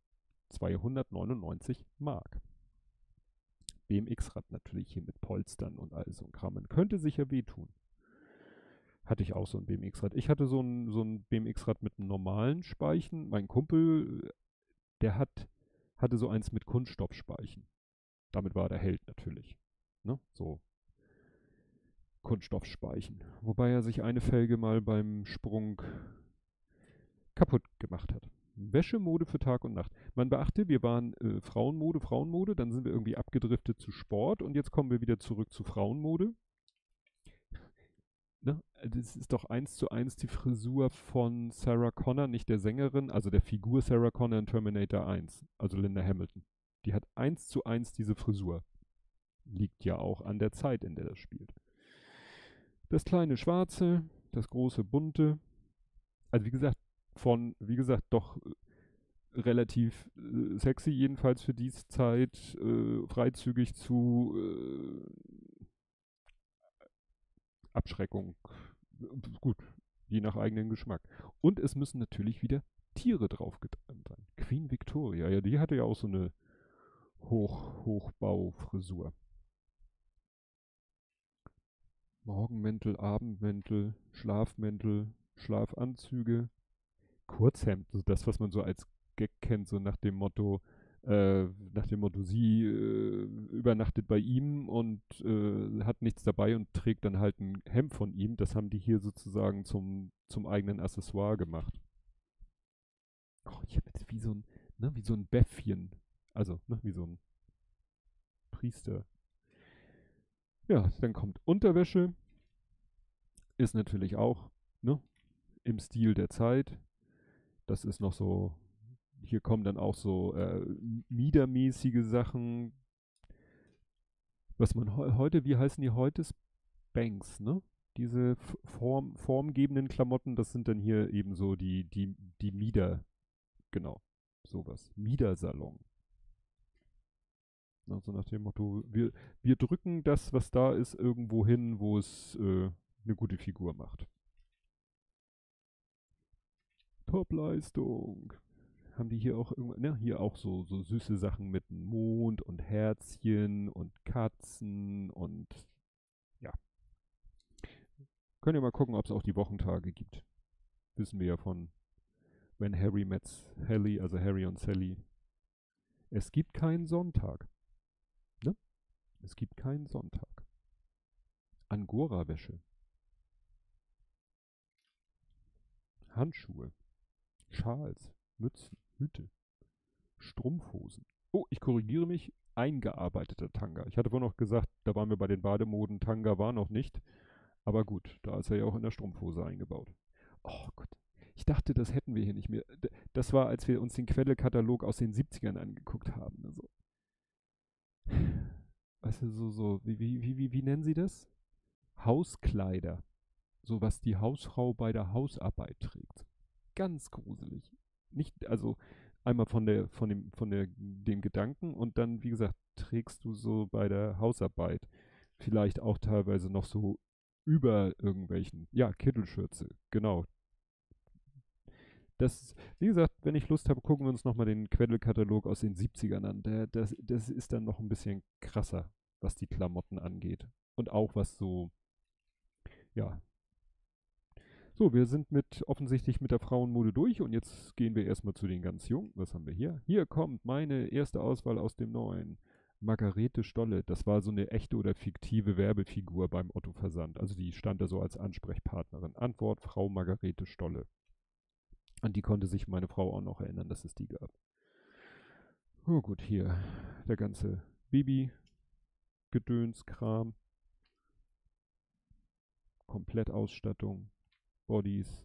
299 Mark. BMX-Rad natürlich hier mit Polstern und all so ein Kram. Man könnte sich ja wehtun. Hatte ich auch so ein BMX-Rad. Ich hatte so ein BMX-Rad mit einem normalen Speichen. Mein Kumpel, der hatte so eins mit Kunststoffspeichen. Damit war der Held natürlich. Ne? So Kunststoffspeichen. Wobei er sich eine Felge mal beim Sprung kaputt gemacht hat. Wäschemode für Tag und Nacht. Man beachte, wir waren Frauenmode, dann sind wir irgendwie abgedriftet zu Sport und jetzt kommen wir wieder zurück zu Frauenmode. Ne? Das ist doch 1:1 die Frisur von Sarah Connor, nicht der Sängerin, also der Figur Sarah Connor in Terminator 1, also Linda Hamilton. Die hat 1:1 diese Frisur. Liegt ja auch an der Zeit, in der das spielt. Das kleine Schwarze, das große Bunte. Also wie gesagt, doch relativ sexy, jedenfalls für diese Zeit, freizügig zu Abschreckung. Gut, je nach eigenen Geschmack. Und es müssen natürlich wieder Tiere draufgetan sein. Queen Victoria, ja, die hatte ja auch so eine Hochbaufrisur. Morgenmäntel, Abendmäntel, Schlafmäntel, Schlafanzüge, Kurzhemd, so das, was man so als Gag kennt, so nach dem Motto, sie übernachtet bei ihm und hat nichts dabei und trägt dann halt ein Hemd von ihm. Das haben die hier sozusagen zum eigenen Accessoire gemacht. Oh, ich habe jetzt wie so ein Bäffchen. Also, ne, wie so ein Priester. Ja, dann kommt Unterwäsche. Ist natürlich auch, ne, im Stil der Zeit. Das ist noch so, hier kommen dann auch so miedermäßige Sachen. Was man heute, wie heißen die heute? Spanks, ne? Diese formgebenden Klamotten, das sind dann hier eben so die Mieder, genau, sowas. Miedersalon. Also nach dem Motto, wir drücken das, was da ist, irgendwo hin, wo es eine gute Figur macht. Topleistung. Haben die hier auch irgendwann, ne, hier auch so süße Sachen mit Mond und Herzchen und Katzen und ja. Könnt ihr mal gucken, ob es auch die Wochentage gibt. Wissen wir ja von When Harry Met Sally, also Harry und Sally. Es gibt keinen Sonntag. Ne? Es gibt keinen Sonntag. Angora-Wäsche. Handschuhe. Schals. Mützen. Hüte. Strumpfhosen. Oh, ich korrigiere mich. Eingearbeiteter Tanga. Ich hatte vorhin noch gesagt, da waren wir bei den Bademoden. Tanga war noch nicht. Aber gut, da ist er ja auch in der Strumpfhose eingebaut. Oh Gott. Ich dachte, das hätten wir hier nicht mehr. Das war, als wir uns den Quelle-Katalog aus den 70ern angeguckt haben. Also, weißt du, wie nennen sie das? Hauskleider. So was die Hausfrau bei der Hausarbeit trägt. Ganz gruselig. Nicht, also einmal dem Gedanken und dann, wie gesagt, trägst du so bei der Hausarbeit vielleicht auch teilweise noch so über irgendwelchen, ja, Kittelschürze, genau. Das, wie gesagt, wenn ich Lust habe, gucken wir uns nochmal den Queddelkatalog aus den 70ern an. Das ist dann noch ein bisschen krasser, was die Klamotten angeht. Und auch was so, ja. So, wir sind offensichtlich mit der Frauenmode durch und jetzt gehen wir erstmal zu den ganz Jungen. Was haben wir hier? Hier kommt meine erste Auswahl aus dem neuen. Margarete Stolle. Das war so eine echte oder fiktive Werbefigur beim Otto Versand. Also die stand da so als Ansprechpartnerin. Antwort Frau Margarete Stolle. An die konnte sich meine Frau auch noch erinnern, dass es die gab. Oh gut, hier der ganze Baby-Gedöns-Kram. Komplettausstattung, Bodies,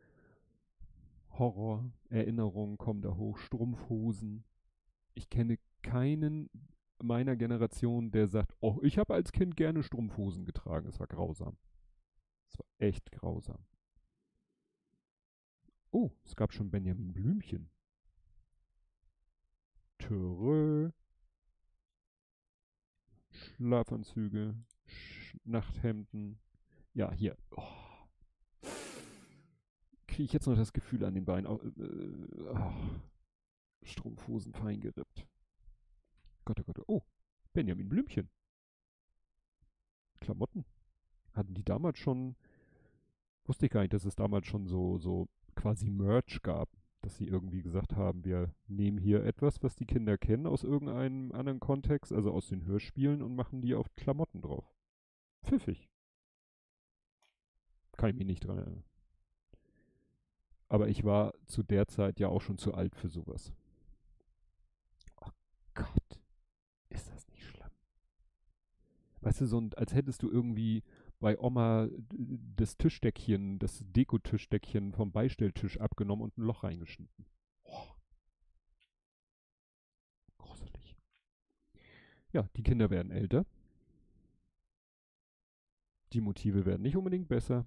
Horror, Erinnerungen kommen da hoch, Strumpfhosen. Ich kenne keinen meiner Generation, der sagt, oh, ich habe als Kind gerne Strumpfhosen getragen. Es war grausam. Es war echt grausam. Oh, es gab schon Benjamin Blümchen. Törö. Schlafanzüge, Nachthemden. Ja, hier. Oh. Kriege ich jetzt noch das Gefühl an den Beinen. Strumpfhosen fein gerippt. Gott, oh Gott. Oh, Benjamin Blümchen. Klamotten. Hatten die damals schon, wusste ich gar nicht, dass es damals schon so quasi Merch gab. Dass sie irgendwie gesagt haben, wir nehmen hier etwas, was die Kinder kennen aus irgendeinem anderen Kontext, also aus den Hörspielen und machen die auf Klamotten drauf. Pfiffig. Kann ich mich nicht dran erinnern. Aber ich war zu der Zeit ja auch schon zu alt für sowas. Oh Gott, ist das nicht schlimm. Weißt du, als hättest du irgendwie bei Oma das Tischdeckchen, das Dekotischdeckchen vom Beistelltisch abgenommen und ein Loch reingeschnitten. Oh, gruselig. Ja, die Kinder werden älter. Die Motive werden nicht unbedingt besser.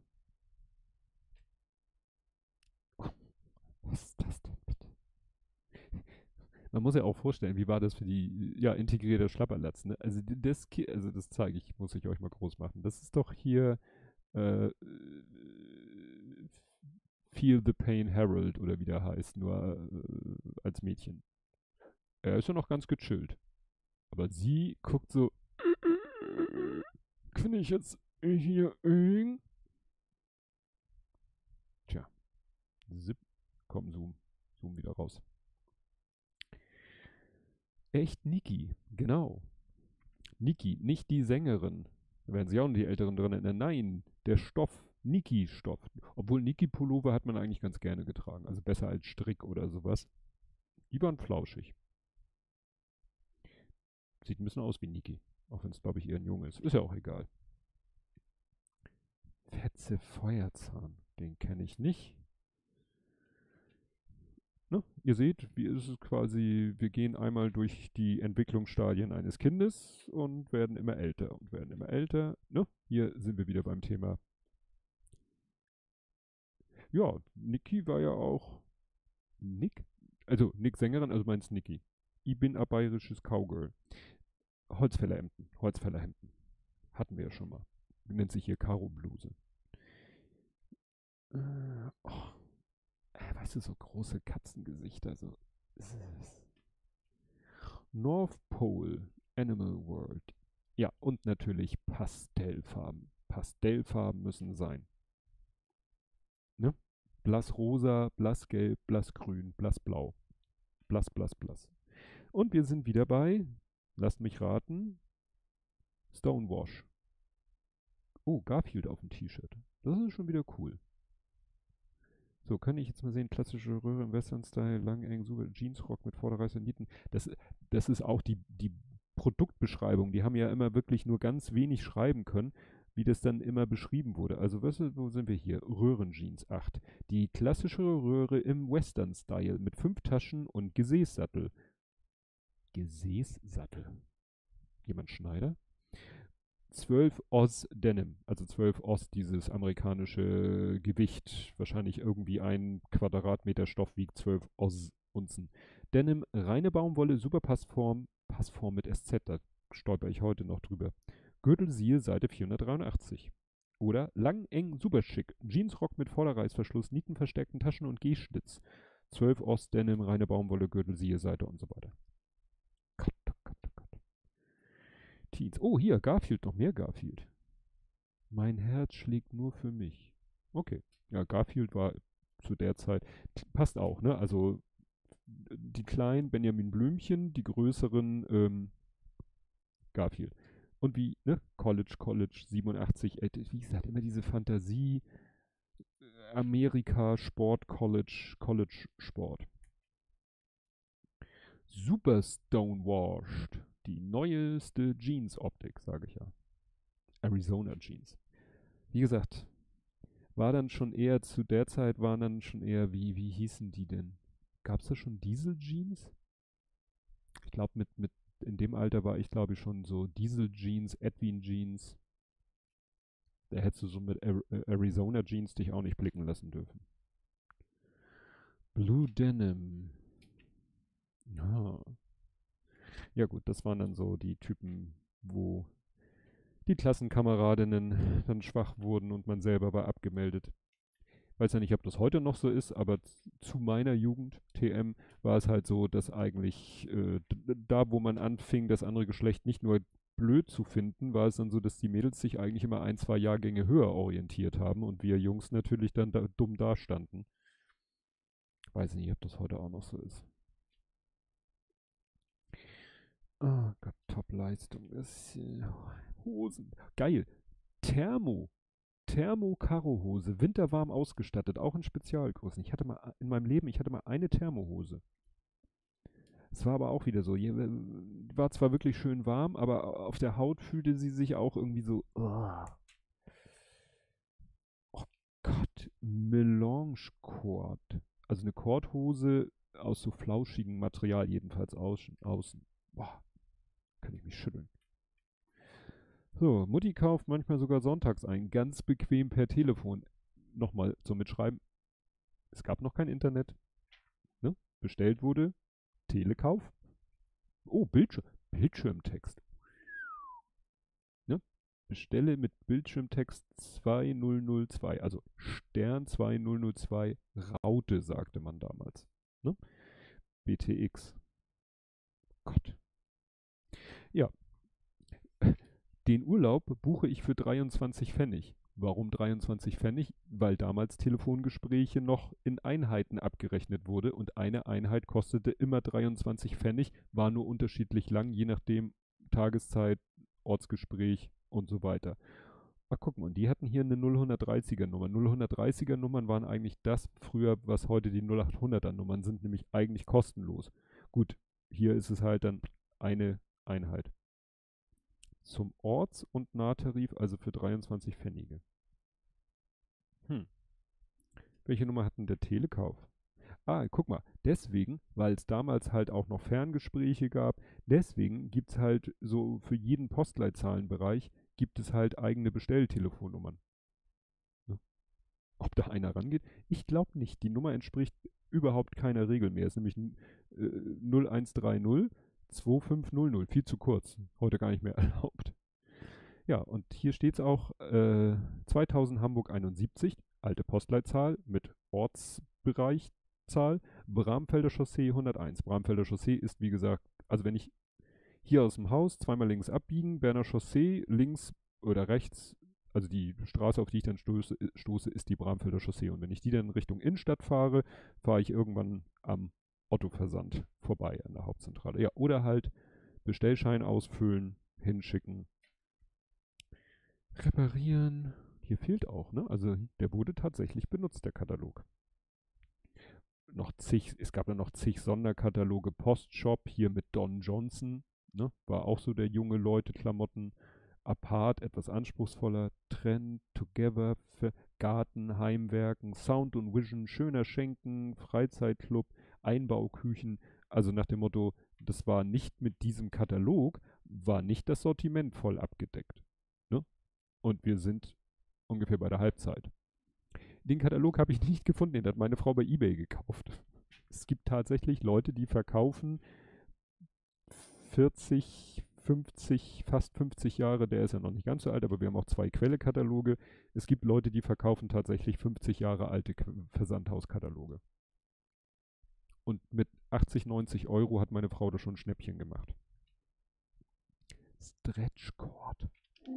Was ist das denn bitte? Man muss ja auch vorstellen, wie war das für die, ja, integrierte Schlapperlatz, ne? Also das zeige ich, muss ich euch mal groß machen. Das ist doch hier, Feel the Pain Harold oder wie der heißt, nur als Mädchen. Er ist ja noch ganz gechillt. Aber sie guckt so, kann ich jetzt hier eng? Tja, zip, komm, zoom wieder raus. Echt Niki, genau. Niki, nicht die Sängerin. Da werden sich auch noch die Älteren dran erinnern. Nein, der Stoff, Niki-Stoff. Obwohl Niki-Pullover hat man eigentlich ganz gerne getragen. Also besser als Strick oder sowas. Die waren flauschig. Sieht ein bisschen aus wie Niki. Auch wenn es, glaube ich, eher ein Junge ist. Ist ja auch egal. Fetze Feuerzahn. Den kenne ich nicht. Ne? Ihr seht, wie ist es quasi, wir gehen einmal durch die Entwicklungsstadien eines Kindes und werden immer älter und werden immer älter. Ne? Hier sind wir wieder beim Thema. Ja, Niki war ja auch Nick? Also Nick Sängerin, also meinst Niki. Ich bin ein bayerisches Cowgirl. Holzfällerhemden. Hatten wir ja schon mal. Nennt sich hier Karo-Bluse. Oh, weißt du, so große Katzengesichter, so. North Pole, Animal World. Ja, und natürlich Pastellfarben. Pastellfarben müssen sein. Ne? Blassrosa, blassgelb, blassgrün, blassblau. Blass. Und wir sind wieder bei, lasst mich raten, Stonewash. Oh, Garfield auf dem T-Shirt. Das ist schon wieder cool. So, kann ich jetzt mal sehen, klassische Röhre im Western-Style, lang, eng, super Jeansrock mit Vorderreißer Nieten. Das ist auch die Produktbeschreibung. Die haben ja immer wirklich nur ganz wenig schreiben können. wie das dann immer beschrieben wurde. Also, wo sind wir hier? Röhrenjeans 8. Die klassische Röhre im Western-Style mit 5 Taschen und Gesäßsattel. Gesäßsattel. Jemand Schneider? 12 Oz Denim, also 12 Oz, dieses amerikanische Gewicht. Wahrscheinlich irgendwie ein Quadratmeter Stoff wiegt 12 Oz Unzen. Denim, reine Baumwolle, super Passform, Passform mit SZ, da stolper ich heute noch drüber. Gürtel siehe Seite 483. Oder lang, eng, super schick. Jeansrock mit Vorderreißverschluss, nietenverstärkten Taschen und G-Schlitz. 12 Oz Denim, reine Baumwolle, Gürtel siehe Seite und so weiter. Gott, oh Gott, oh Gott. Teens. Oh, hier, Garfield, noch mehr Garfield. Mein Herz schlägt nur für mich. Okay. Ja, Garfield war zu der Zeit, passt auch, ne? Also, die kleinen Benjamin Blümchen, die größeren, Garfield. Und wie, ne? College, 87, wie gesagt, immer diese Fantasie, Amerika, Sport, College, Sport. Super Stonewashed. Die neueste Jeans-Optik, sage ich ja. Arizona Jeans. Wie gesagt, war dann schon eher, zu der Zeit waren dann schon eher, wie hießen die denn? Gab's da schon Diesel-Jeans? Ich glaube, in dem Alter war ich, glaube ich, schon so Diesel-Jeans, Edwin-Jeans. Da hättest du so mit Arizona Jeans dich auch nicht blicken lassen dürfen. Blue Denim. Ja. Ja gut, das waren dann so die Typen, wo die Klassenkameradinnen dann schwach wurden und man selber war abgemeldet. Weiß ja nicht, ob das heute noch so ist, aber zu meiner Jugend, TM, war es halt so, dass eigentlich da, wo man anfing, das andere Geschlecht nicht nur blöd zu finden, war es dann so, dass die Mädels sich eigentlich immer 1, 2 Jahrgänge höher orientiert haben und wir Jungs natürlich dann dumm dastanden. Weiß nicht, ob das heute auch noch so ist. Oh Gott, Top-Leistung. Hosen. Geil. Thermo-Karo-Hose, winterwarm ausgestattet, auch in Spezialgrößen. Ich hatte mal in meinem Leben, eine Thermohose. Es war aber auch wieder so, war zwar wirklich schön warm, aber auf der Haut fühlte sie sich auch irgendwie so, oh Gott, Melange Cord. Also eine Kordhose aus so flauschigem Material, jedenfalls außen. Boah, kann ich mich schütteln. So, Mutti kauft manchmal sogar sonntags ein, ganz bequem per Telefon. Nochmal zum Mitschreiben. Es gab noch kein Internet. Ne? Bestellt wurde. Telekauf. Oh, Bildschirmtext. Ne? Bestelle mit Bildschirmtext 2002. Also Stern 2002 Raute, sagte man damals. Ne? BTX. Gott. Ja. Den Urlaub buche ich für 23 Pfennig. Warum 23 Pfennig? Weil damals Telefongespräche noch in Einheiten abgerechnet wurde und eine Einheit kostete immer 23 Pfennig, war nur unterschiedlich lang, je nachdem Tageszeit, Ortsgespräch und so weiter. Ach, guck mal, und die hatten hier eine 0130er Nummer. 0130er Nummern waren eigentlich das früher, was heute die 0800er Nummern sind, nämlich eigentlich kostenlos. Gut, hier ist es halt dann eine Einheit. Zum Orts- und Nahtarif, also für 23 Pfennige. Welche Nummer hat denn der Telekauf? Ah, guck mal, deswegen, weil es damals halt auch noch Ferngespräche gab, deswegen gibt es halt so für jeden Postleitzahlenbereich gibt es halt eigene Bestelltelefonnummern. Ne? Ob da einer rangeht? Ich glaube nicht. Die Nummer entspricht überhaupt keiner Regel mehr. Es ist nämlich 0130 2500. Viel zu kurz. Heute gar nicht mehr erlaubt. Ja, und hier steht es auch 2000 Hamburg 71, alte Postleitzahl mit Ortsbereichzahl, Bramfelder Chaussee 101. Bramfelder Chaussee ist, wie gesagt, also wenn ich hier aus dem Haus zweimal links abbiegen, Berner Chaussee, links oder rechts, also die Straße, auf die ich dann stoße, ist die Bramfelder Chaussee. Und wenn ich die dann Richtung Innenstadt fahre, fahre ich irgendwann am Otto-Versand vorbei an der Hauptzentrale. Ja, oder halt Bestellschein ausfüllen, hinschicken. Reparieren. Hier fehlt auch, ne? Also der wurde tatsächlich benutzt, der Katalog. Es gab ja noch zig Sonderkataloge. Postshop hier mit Don Johnson, ne? War auch so der junge Leute Klamotten. Apart, etwas anspruchsvoller. Trend, Together, Garten, Heimwerken, Sound und Vision, schöner Schenken, Freizeitclub, Einbauküchen. Also nach dem Motto, das war nicht mit diesem Katalog, war nicht das Sortiment voll abgedeckt. Ne? Und wir sind ungefähr bei der Halbzeit. Den Katalog habe ich nicht gefunden, den hat meine Frau bei eBay gekauft. Es gibt tatsächlich Leute, die verkaufen 40, 50, fast 50 Jahre, der ist ja noch nicht ganz so alt, aber wir haben auch 2 Quelle-Kataloge. Es gibt Leute, die verkaufen tatsächlich 50 Jahre alte Versandhauskataloge. Und mit 80, 90 Euro hat meine Frau da schon ein Schnäppchen gemacht. Stretchcord.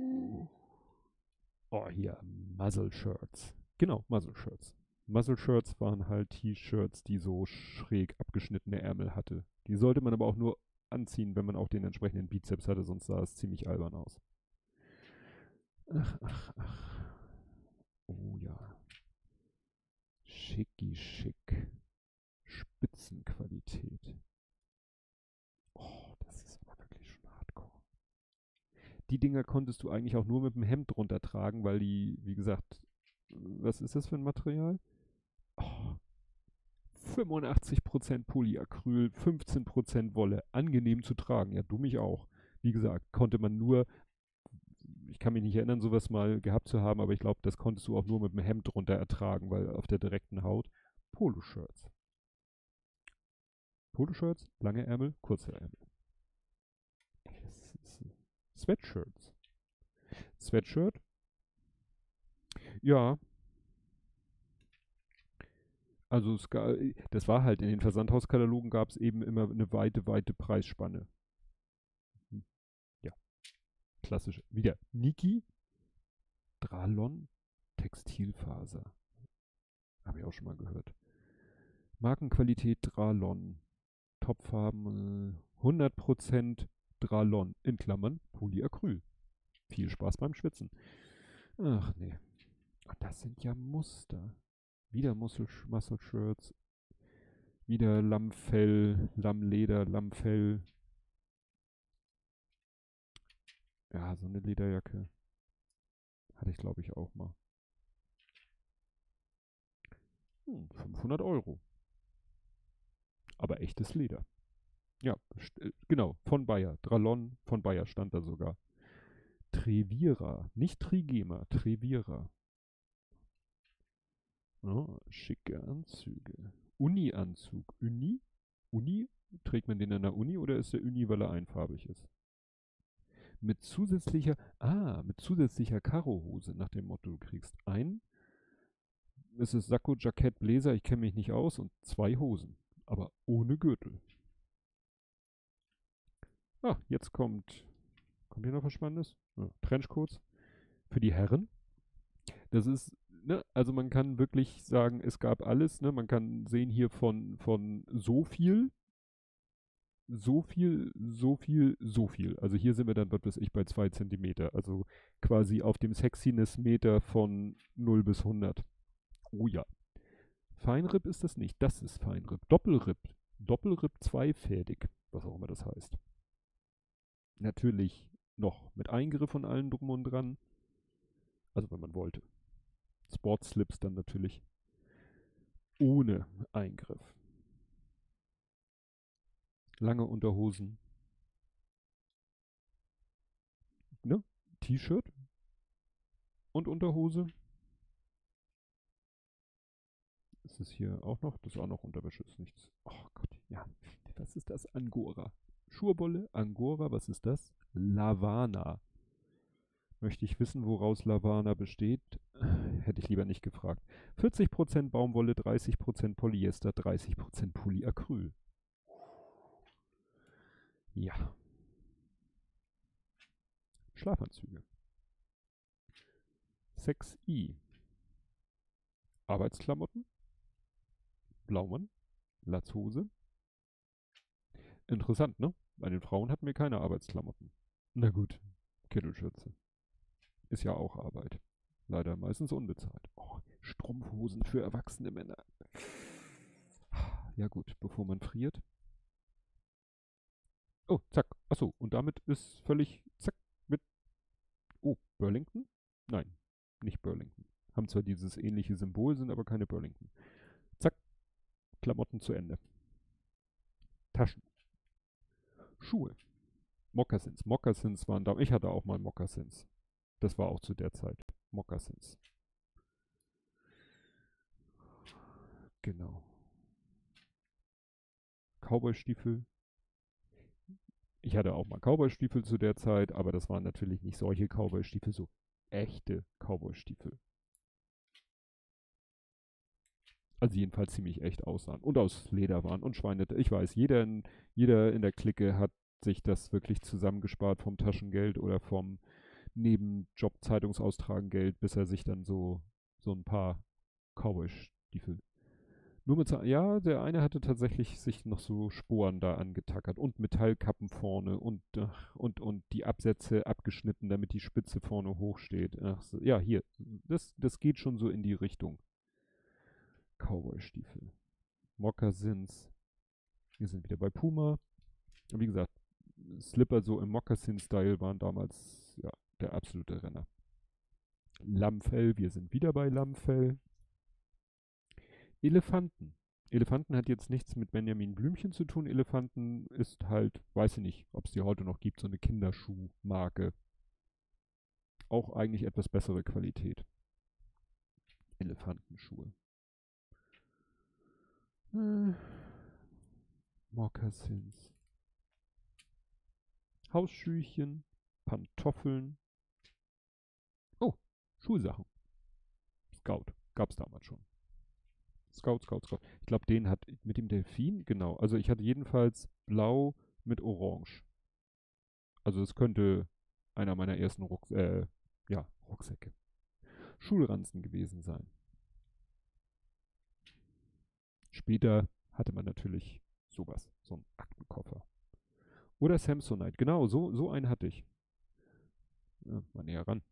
Oh, hier, Muzzle Shirts. Genau, Muzzle Shirts. Muzzle Shirts waren halt T-Shirts, die so schräg abgeschnittene Ärmel hatte. Die sollte man aber auch nur anziehen, wenn man auch den entsprechenden Bizeps hatte, sonst sah es ziemlich albern aus. Ach, ach, ach. Oh ja. Schicki schick. Spitzenqualität. Oh, das ist aber wirklich schon hardcore. Die Dinger konntest du eigentlich auch nur mit dem Hemd drunter tragen, weil die, wie gesagt, was ist das für ein Material? Oh, 85% Polyacryl, 15% Wolle. Angenehm zu tragen. Ja, du mich auch. Wie gesagt, konnte man nur, ich kann mich nicht erinnern, sowas mal gehabt zu haben, aber ich glaube, das konntest du auch nur mit dem Hemd drunter ertragen, weil auf der direkten Haut. Poloshirts. Poloshirts, lange Ärmel, kurze Ärmel. Ey, das ist Sweatshirts. Sweatshirt, ja, also das war halt in den Versandhauskatalogen gab es eben immer eine weite Preisspanne. Hm, ja, klassisch. Wieder Niki, Dralon, Textilfaser. Habe ich auch schon mal gehört. Markenqualität Dralon. Topfarben 100% Dralon. In Klammern Polyacryl. Viel Spaß beim Schwitzen. Ach nee. Und das sind ja Muster. Wieder Muscle Shirts. Wieder Lammfell, Lammleder, Lammfell. Ja, so eine Lederjacke. Hatte ich, glaube ich, auch mal. 500 Euro. Aber echtes Leder. Ja, genau, von Bayer. Dralon von Bayer stand da sogar. Trevira, nicht Trigema, Trevira. Oh, schicke Anzüge. Uni-Anzug. Uni? Uni? Trägt man den an der Uni oder ist der Uni, weil er einfarbig ist? Mit zusätzlicher Karohose, nach dem Motto, du kriegst es ist Sakko, Jackett, Bläser, ich kenne mich nicht aus und 2 Hosen. Aber ohne Gürtel. Ah, jetzt kommt hier noch was Spannendes? Ja, Trenchcoats für die Herren. Das ist, ne, also man kann wirklich sagen, es gab alles, ne, man kann sehen hier von so viel, so viel, so viel, so viel. Also hier sind wir dann, was weiß ich, bei 2 Zentimeter. Also quasi auf dem Sexiness-Meter von 0 bis 100. Oh ja. Feinripp ist das nicht. Das ist Feinripp. Doppelripp. Doppelripp zweifädig. Was auch immer das heißt. Natürlich noch mit Eingriff und allem drum und dran. Also wenn man wollte. Sportslips dann natürlich ohne Eingriff. Lange Unterhosen. Ne? T-Shirt und Unterhose. Ist es hier auch noch? Das ist auch noch Unterwäsche, ist nichts. Oh Gott, ja. Was ist das? Angora. Schurwolle, Angora, was ist das? Lavana. Möchte ich wissen, woraus Lavana besteht? Hätte ich lieber nicht gefragt. 40% Baumwolle, 30% Polyester, 30% Polyacryl. Ja. Schlafanzüge. 6i. Arbeitsklamotten. Blaumann. Latzhose. Interessant, ne? Bei den Frauen hatten wir keine Arbeitsklamotten. Na gut. Kittelschürze. Ist ja auch Arbeit. Leider meistens unbezahlt. Oh, Strumpfhosen für erwachsene Männer. Ja gut, bevor man friert. Oh, zack. Achso, und damit ist völlig zack mit Burlington? Nein, nicht Burlington. Haben zwar dieses ähnliche Symbol, sind aber keine Burlington. Zack, Klamotten zu Ende. Taschen. Schuhe. Moccasins. Moccasins waren da. Ich hatte auch mal Moccasins. Das war auch zu der Zeit. Moccasins. Genau. Cowboystiefel. Ich hatte auch mal Cowboystiefel zu der Zeit, aber das waren natürlich nicht solche Cowboystiefel, so echte Cowboystiefel. Also jedenfalls ziemlich echt aussahen und aus Leder waren und Schweine. Ich weiß, jeder in der Clique hat sich das wirklich zusammengespart vom Taschengeld oder vom Nebenjob-Zeitungsaustragen-Geld, bis er sich dann so ein paar Cowboy-Stiefel. Nur mit, ja, der eine hatte tatsächlich sich noch so Sporen da angetackert und Metallkappen vorne und die Absätze abgeschnitten, damit die Spitze vorne hoch steht. Ach, so, ja, hier, das geht schon so in die Richtung. Cowboy-Stiefel. Moccasins. Wir sind wieder bei Puma. Und wie gesagt, Slipper so im Moccasin-Style waren damals, ja, der absolute Renner. Lammfell, wir sind wieder bei Lammfell. Elefanten. Elefanten hat jetzt nichts mit Benjamin Blümchen zu tun. Elefanten ist halt, weiß ich nicht, ob es die heute noch gibt, so eine Kinderschuhmarke. Auch eigentlich etwas bessere Qualität. Elefantenschuhe. Moccasins. Hausschüchen, Pantoffeln. Oh, Schulsachen. Scout. Gab's damals schon. Scout. Ich glaube, den hat mit dem Delfin, genau. Also ich hatte jedenfalls blau mit orange. Also es könnte einer meiner ersten Rucksäcke. Schulranzen gewesen sein. Später hatte man natürlich sowas, so einen Aktenkoffer. Oder Samsonite, genau, so einen hatte ich. Ja, mal näher ran.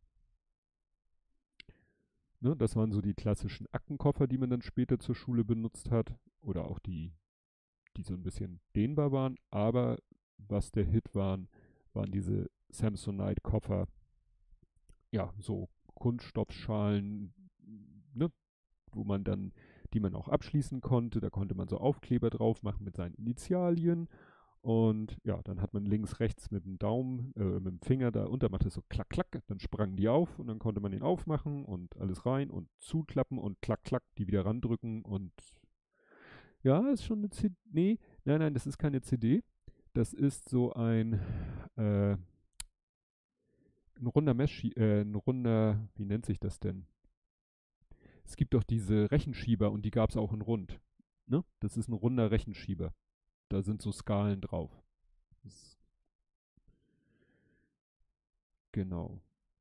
Ne, das waren so die klassischen Aktenkoffer, die man dann später zur Schule benutzt hat. Oder auch die so ein bisschen dehnbar waren. Aber was der Hit waren diese Samsonite-Koffer. Ja, so Kunststoffschalen, ne, die man auch abschließen konnte. Da konnte man so Aufkleber drauf machen mit seinen Initialien. Und ja, dann hat man links, rechts mit dem Daumen, mit dem Finger da unter, macht das so klack, klack, dann sprangen die auf und dann konnte man den aufmachen und alles rein und zuklappen und klack, klack, die wieder randrücken und ja, ist schon eine CD. Nee, nein, das ist keine CD. Das ist so ein runder ein runder, wie nennt sich das denn? Es gibt doch diese Rechenschieber und die gab es auch in rund. Ne? Das ist ein runder Rechenschieber. Da sind so Skalen drauf. Das, genau.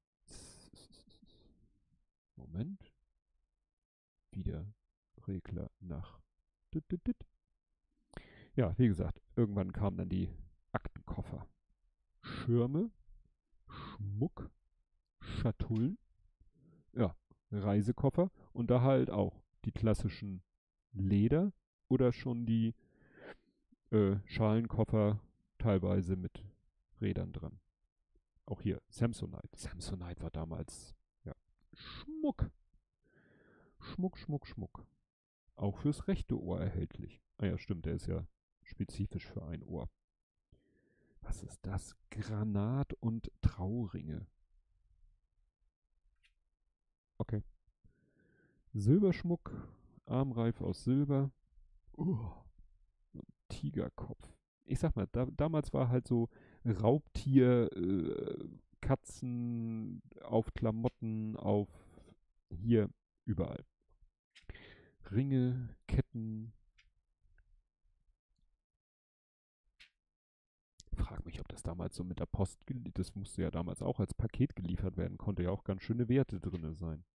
Moment. Wieder Regler nach. Dit, dit, dit. Ja, wie gesagt, irgendwann kamen dann die Aktenkoffer. Schirme, Schmuck, Schatullen, ja, Reisekoffer und da halt auch die klassischen Leder oder schon die Schalenkoffer teilweise mit Rädern dran. Auch hier Samsonite. Samsonite war damals, ja, Schmuck. Schmuck. Auch fürs rechte Ohr erhältlich. Ah ja, stimmt, der ist ja spezifisch für ein Ohr. Was ist das? Granat und Trauringe. Okay. Silberschmuck, Armreif aus Silber. Tigerkopf. Ich sag mal, damals war halt so Raubtier, Katzen auf Klamotten, auf hier, überall. Ringe, Ketten. Frag mich, ob das damals so mit der Post, das musste ja damals auch als Paket geliefert werden, konnte ja auch ganz schöne Werte drinne sein.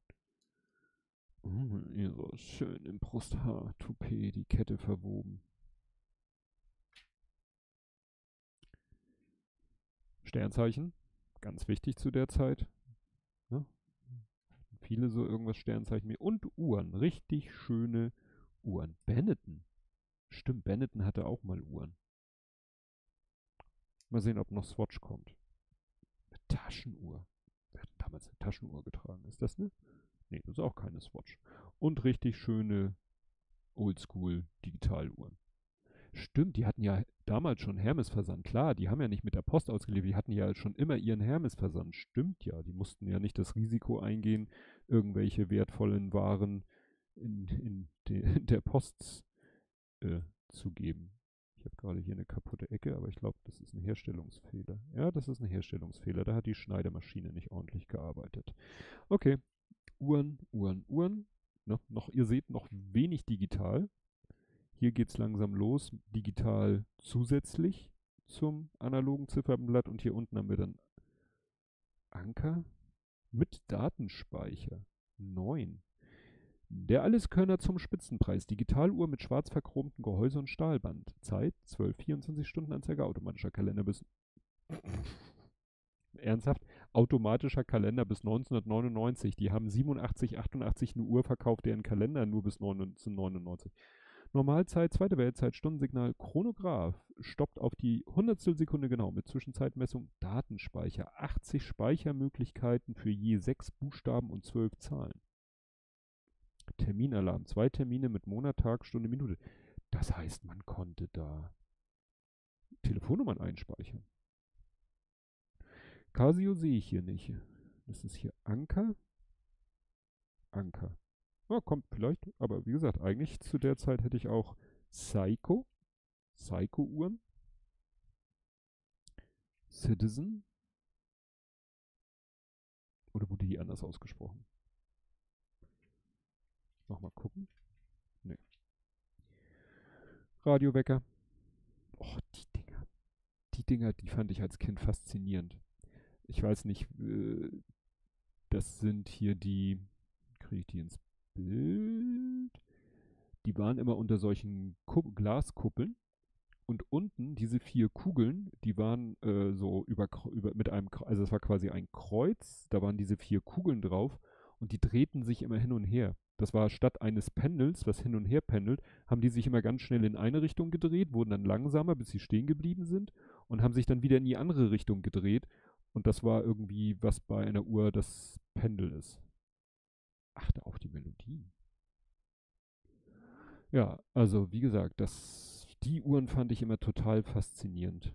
Hier so schön im Brusthaar-Toupet die Kette verwoben. Sternzeichen, ganz wichtig zu der Zeit. Ne? Viele so irgendwas Sternzeichen mehr. Und Uhren, richtig schöne Uhren. Benetton. Stimmt, Benetton hatte auch mal Uhren. Mal sehen, ob noch Swatch kommt. Eine Taschenuhr. Wer hat damals eine Taschenuhr getragen. Ist das ne? Nee, das ist auch keine Swatch. Und richtig schöne Oldschool Digitaluhren. Stimmt, die hatten ja damals schon Hermes-Versand. Klar, die haben ja nicht mit der Post ausgeliefert, die hatten ja schon immer ihren Hermes-Versand. Stimmt ja, die mussten ja nicht das Risiko eingehen, irgendwelche wertvollen Waren in der Post zu geben. Ich habe gerade hier eine kaputte Ecke, aber ich glaube, das ist ein Herstellungsfehler. Ja, das ist ein Herstellungsfehler. Da hat die Schneidermaschine nicht ordentlich gearbeitet. Okay, Uhren, Uhren, Uhren. Noch, ihr seht noch wenig digital. Hier geht's langsam los, digital zusätzlich zum analogen Ziffernblatt und hier unten haben wir dann Anker mit Datenspeicher. 9. Der Alleskönner zum Spitzenpreis. Digitaluhr mit schwarz verchromtem Gehäuse und Stahlband. Zeit 12, 24 Stunden Anzeige, automatischer Kalender bis ernsthaft, automatischer Kalender bis 1999. Die haben 87, 88 eine Uhr verkauft, deren Kalender nur bis 1999. Normalzeit, zweite Weltzeit, Stundensignal, Chronograph, stoppt auf die Hundertstelsekunde genau mit Zwischenzeitmessung, Datenspeicher, 80 Speichermöglichkeiten für je 6 Buchstaben und 12 Zahlen. Terminalarm, 2 Termine mit Monat, Tag, Stunde, Minute. Das heißt, man konnte da Telefonnummern einspeichern. Casio sehe ich hier nicht. Das ist hier Anker. Anker. Ja, kommt vielleicht, aber wie gesagt, eigentlich zu der Zeit hätte ich auch Seiko-Uhren, Citizen, oder wurde die anders ausgesprochen? Nochmal gucken. Nee. Radiowecker. Oh, die Dinger, die fand ich als Kind faszinierend. Ich weiß nicht, das sind hier die, kriege ich die ins Bild? Die waren immer unter solchen Glaskuppeln. Und unten diese 4 Kugeln, die waren so über mit einem, also es war quasi ein Kreuz, da waren diese 4 Kugeln drauf und die drehten sich immer hin und her. Das war statt eines Pendels, was hin und her pendelt, haben die sich immer ganz schnell in eine Richtung gedreht, wurden dann langsamer, bis sie stehen geblieben sind und haben sich dann wieder in die andere Richtung gedreht. Und das war irgendwie, was bei einer Uhr das Pendel ist. Achte auf die Melodien. Ja, also wie gesagt, die Uhren fand ich immer total faszinierend.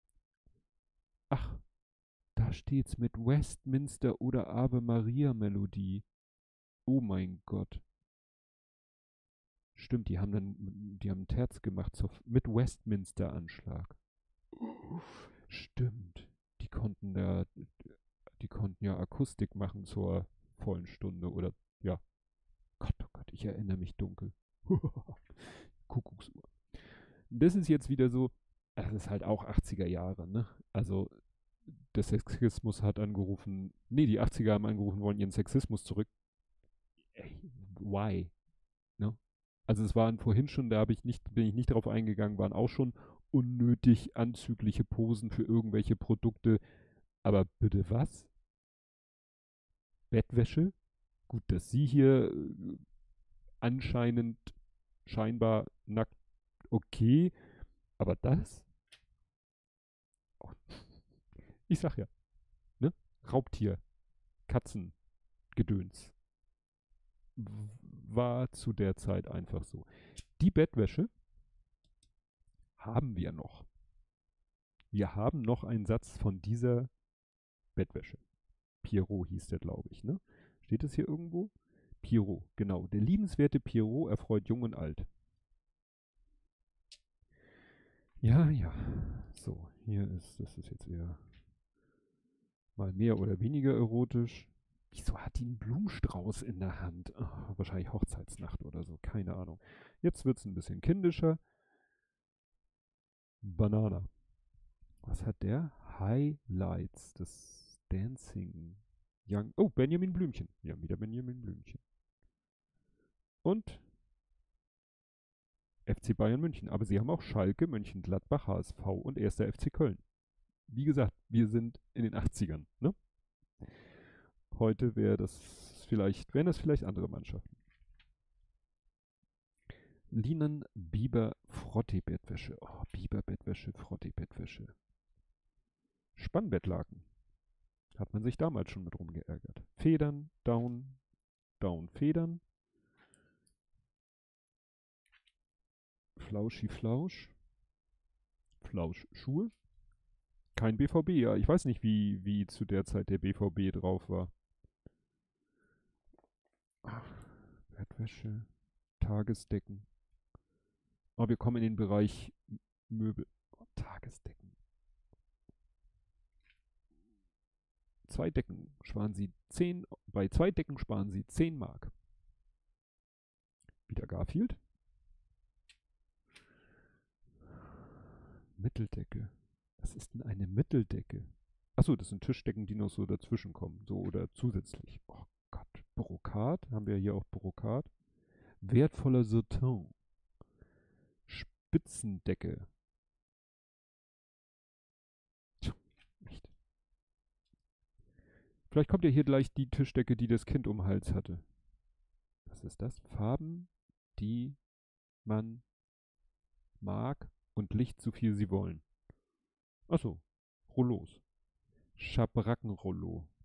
Ach, da steht's mit Westminster oder Ave Maria Melodie. Oh mein Gott. Stimmt, die haben ein Terz gemacht mit Westminster Anschlag. Stimmt. Die konnten ja Akustik machen zur vollen Stunde oder, ja. Gott, oh Gott, ich erinnere mich dunkel. Kuckucksuhr. Das ist jetzt wieder so, das ist halt auch 80er Jahre, ne? Also, der Sexismus hat angerufen, nee, die 80er haben angerufen, wollen ihren Sexismus zurück. Ey, why? Ne? Also es waren vorhin schon, bin ich nicht drauf eingegangen, waren auch schon unnötig anzügliche Posen für irgendwelche Produkte. Aber bitte was? Bettwäsche? Gut, dass sie hier anscheinend scheinbar nackt, okay, aber das? Oh, ich sag ja, ne? Raubtier, Katzen, Gedöns. War zu der Zeit einfach so. Die Bettwäsche haben wir noch. Wir haben noch einen Satz von dieser Bettwäsche. Pierrot hieß der, glaube ich, ne? Steht es hier irgendwo? Pierrot, genau. Der liebenswerte Pierrot erfreut Jung und Alt. Ja, ja. So, das ist jetzt eher mal mehr oder weniger erotisch. Wieso hat die einen Blumenstrauß in der Hand? Oh, wahrscheinlich Hochzeitsnacht oder so, keine Ahnung. Jetzt wird's ein bisschen kindischer. Banana. Was hat der? Highlights, das Dancing Young. Oh, Benjamin Blümchen. Ja, wieder Benjamin Blümchen. Und FC Bayern München. Aber sie haben auch Schalke, Mönchengladbach, HSV und 1. FC Köln. Wie gesagt, wir sind in den 80ern, ne? Heute wären das vielleicht andere Mannschaften. Linen, Biber, Frottee-Bettwäsche. Oh, Biber-Bettwäsche, Frottee-Bettwäsche. Spannbettlaken. Hat man sich damals schon mit rumgeärgert. Federn, down, down, Federn. Flauschi Flausch. Flausch Schuhe. Kein BVB, ja. Ich weiß nicht, wie zu der Zeit der BVB drauf war. Bettwäsche, Tagesdecken. Aber wir kommen in den Bereich Möbel. Oh, Tagesdecken. Bei 2 Decken sparen Sie 10 Mark. Wieder Garfield. Mitteldecke. Was ist denn eine Mitteldecke? Achso, das sind Tischdecken, die noch so dazwischen kommen. So oder zusätzlich. Oh Gott. Brokat. Haben wir hier auch Brokat. Wertvoller Satin. Spitzendecke. Tja, echt. Vielleicht kommt ja hier gleich die Tischdecke, die das Kind um den Hals hatte. Was ist das? Farben, die man mag und Licht, so viel sie wollen. Achso, Rollos. Schabrackenrollo.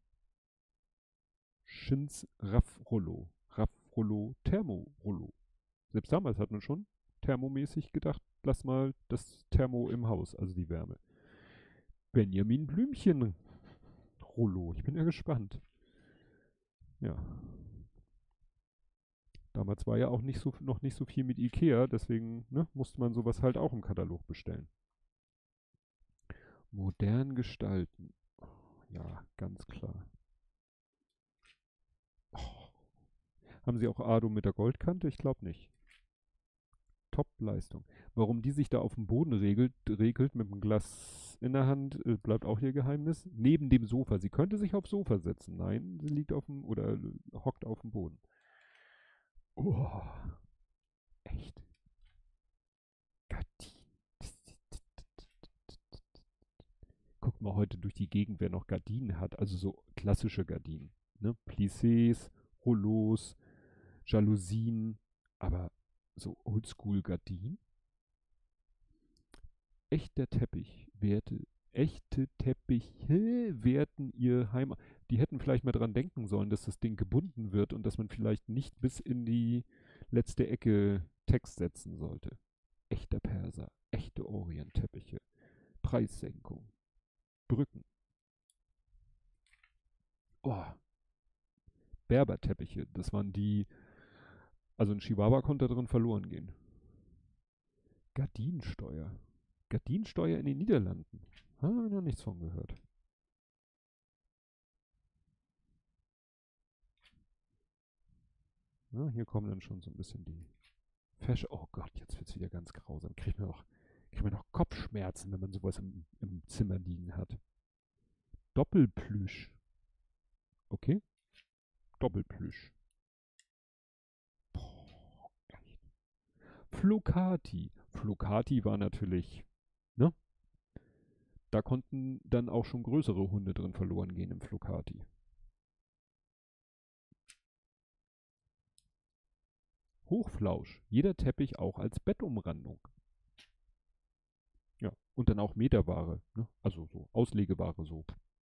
Schins Raffrollo. Raffrollo, Thermorollo. Selbst damals hat man schon thermomäßig gedacht, lass mal das Thermo im Haus, also die Wärme. Benjamin Blümchen Rollo. Ich bin ja gespannt. Ja. Damals war ja auch noch nicht so viel mit Ikea, deswegen musste man sowas halt auch im Katalog bestellen. Modern gestalten. Ja, ganz klar. Oh. Haben Sie auch Ado mit der Goldkante? Ich glaube nicht. Top-Leistung. Warum die sich da auf dem Boden regelt mit dem Glas in der Hand, bleibt auch ihr Geheimnis. Neben dem Sofa. Sie könnte sich aufs Sofa setzen. Nein, sie liegt auf dem oder hockt auf dem Boden. Oh, echt. Gardinen. Guckt mal heute durch die Gegend, wer noch Gardinen hat. Also so klassische Gardinen. Ne? Plissés, Rouleaus, Jalousien. Aber so Oldschool-Gardinen? Echte Teppiche werten ihr Heimat. Die hätten vielleicht mal dran denken sollen, dass das Ding gebunden wird und dass man vielleicht nicht bis in die letzte Ecke Text setzen sollte. Echter Perser, echte Orientteppiche, Preissenkung, Brücken. Oh, Berberteppiche, das waren die, also ein Chihuahua konnte drin verloren gehen. Gardinensteuer. Gardinensteuer in den Niederlanden. Habe ich noch nichts von gehört. Ja, hier kommen dann schon so ein bisschen die Fashion. Oh Gott, jetzt wird's wieder ganz grausam. Kriegt man noch Kopfschmerzen, wenn man sowas im Zimmer liegen hat. Doppelplüsch. Okay? Doppelplüsch. Boah, echt. Flocati. Flocati war natürlich, ne? Da konnten dann auch schon größere Hunde drin verloren gehen im Flocati. Hochflausch. Jeder Teppich auch als Bettumrandung. Ja. Und dann auch Meterware, ne? Also so Auslegeware so.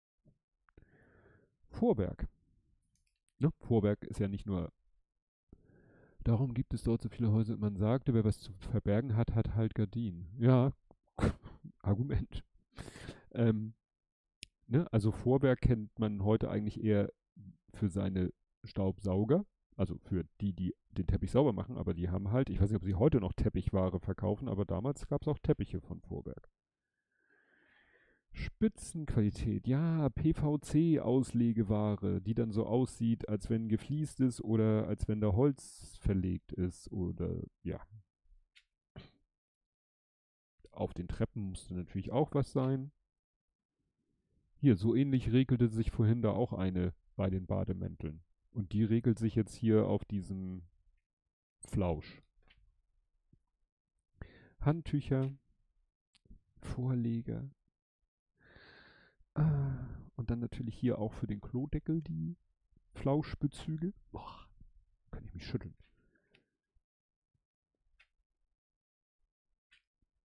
Vorwerk. Ne? Vorwerk ist ja nicht nur, darum gibt es dort so viele Häuser. Man sagte, wer was zu verbergen hat, hat halt Gardinen. Ja, Argument. Ähm, ne? Also Vorwerk kennt man heute eigentlich eher für seine Staubsauger. Also für die den Teppich sauber machen, aber die haben halt, ich weiß nicht, ob sie heute noch Teppichware verkaufen, aber damals gab es auch Teppiche von Vorwerk. Spitzenqualität, ja, PVC-Auslegeware, die dann so aussieht, als wenn gefliest ist oder als wenn da Holz verlegt ist oder ja. Auf den Treppen musste natürlich auch was sein. Hier, so ähnlich regelte sich vorhin da auch eine bei den Bademänteln. Und die regelt sich jetzt hier auf diesem Flausch. Handtücher, Vorleger. Und dann natürlich hier auch für den Klodeckel die Flauschbezüge. Boah, kann ich mich schütteln.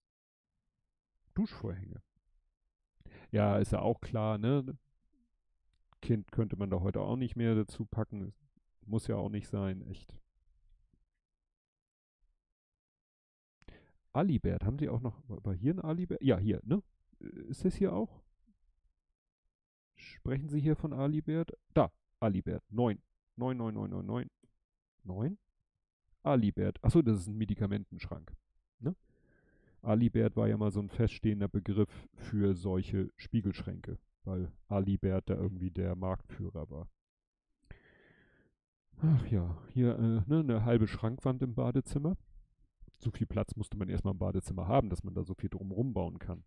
Duschvorhänge. Ja, ist ja auch klar, ne? Kind könnte man da heute auch nicht mehr dazu packen. Muss ja auch nicht sein, echt. Alibert, haben Sie auch noch, war hier ein Alibert? Ja, hier, ne? Ist das hier auch? Sprechen Sie hier von Alibert? Da, Alibert, 9. 99999. 9? Alibert. Achso, das ist ein Medikamentenschrank. Ne? Alibert war ja mal so ein feststehender Begriff für solche Spiegelschränke, weil Alibert da irgendwie der Marktführer war. Ach ja, hier ne, eine halbe Schrankwand im Badezimmer. So viel Platz musste man erstmal im Badezimmer haben, dass man da so viel drumherum bauen kann.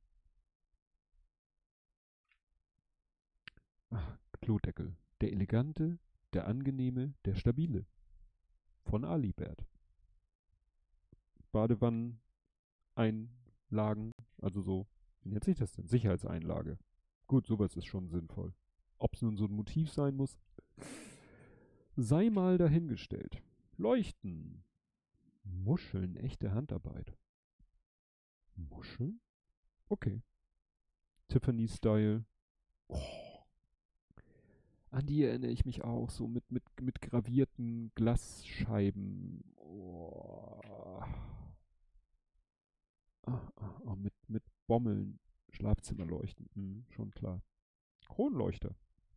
Ach, Klodeckel. Der elegante, der angenehme, der stabile. Von Alibert. Badewanneneinlagen, also so, wie nennt sich das denn? Sicherheitseinlage. Gut, sowas ist schon sinnvoll. Ob es nun so ein Motiv sein muss, sei mal dahingestellt. Leuchten. Muscheln, echte Handarbeit. Muscheln? Okay. Tiffany Style. Oh, an die erinnere ich mich auch, so mit gravierten Glasscheiben. Oh. Mit Bommeln. Schlafzimmerleuchten. Schon klar. Kronleuchter.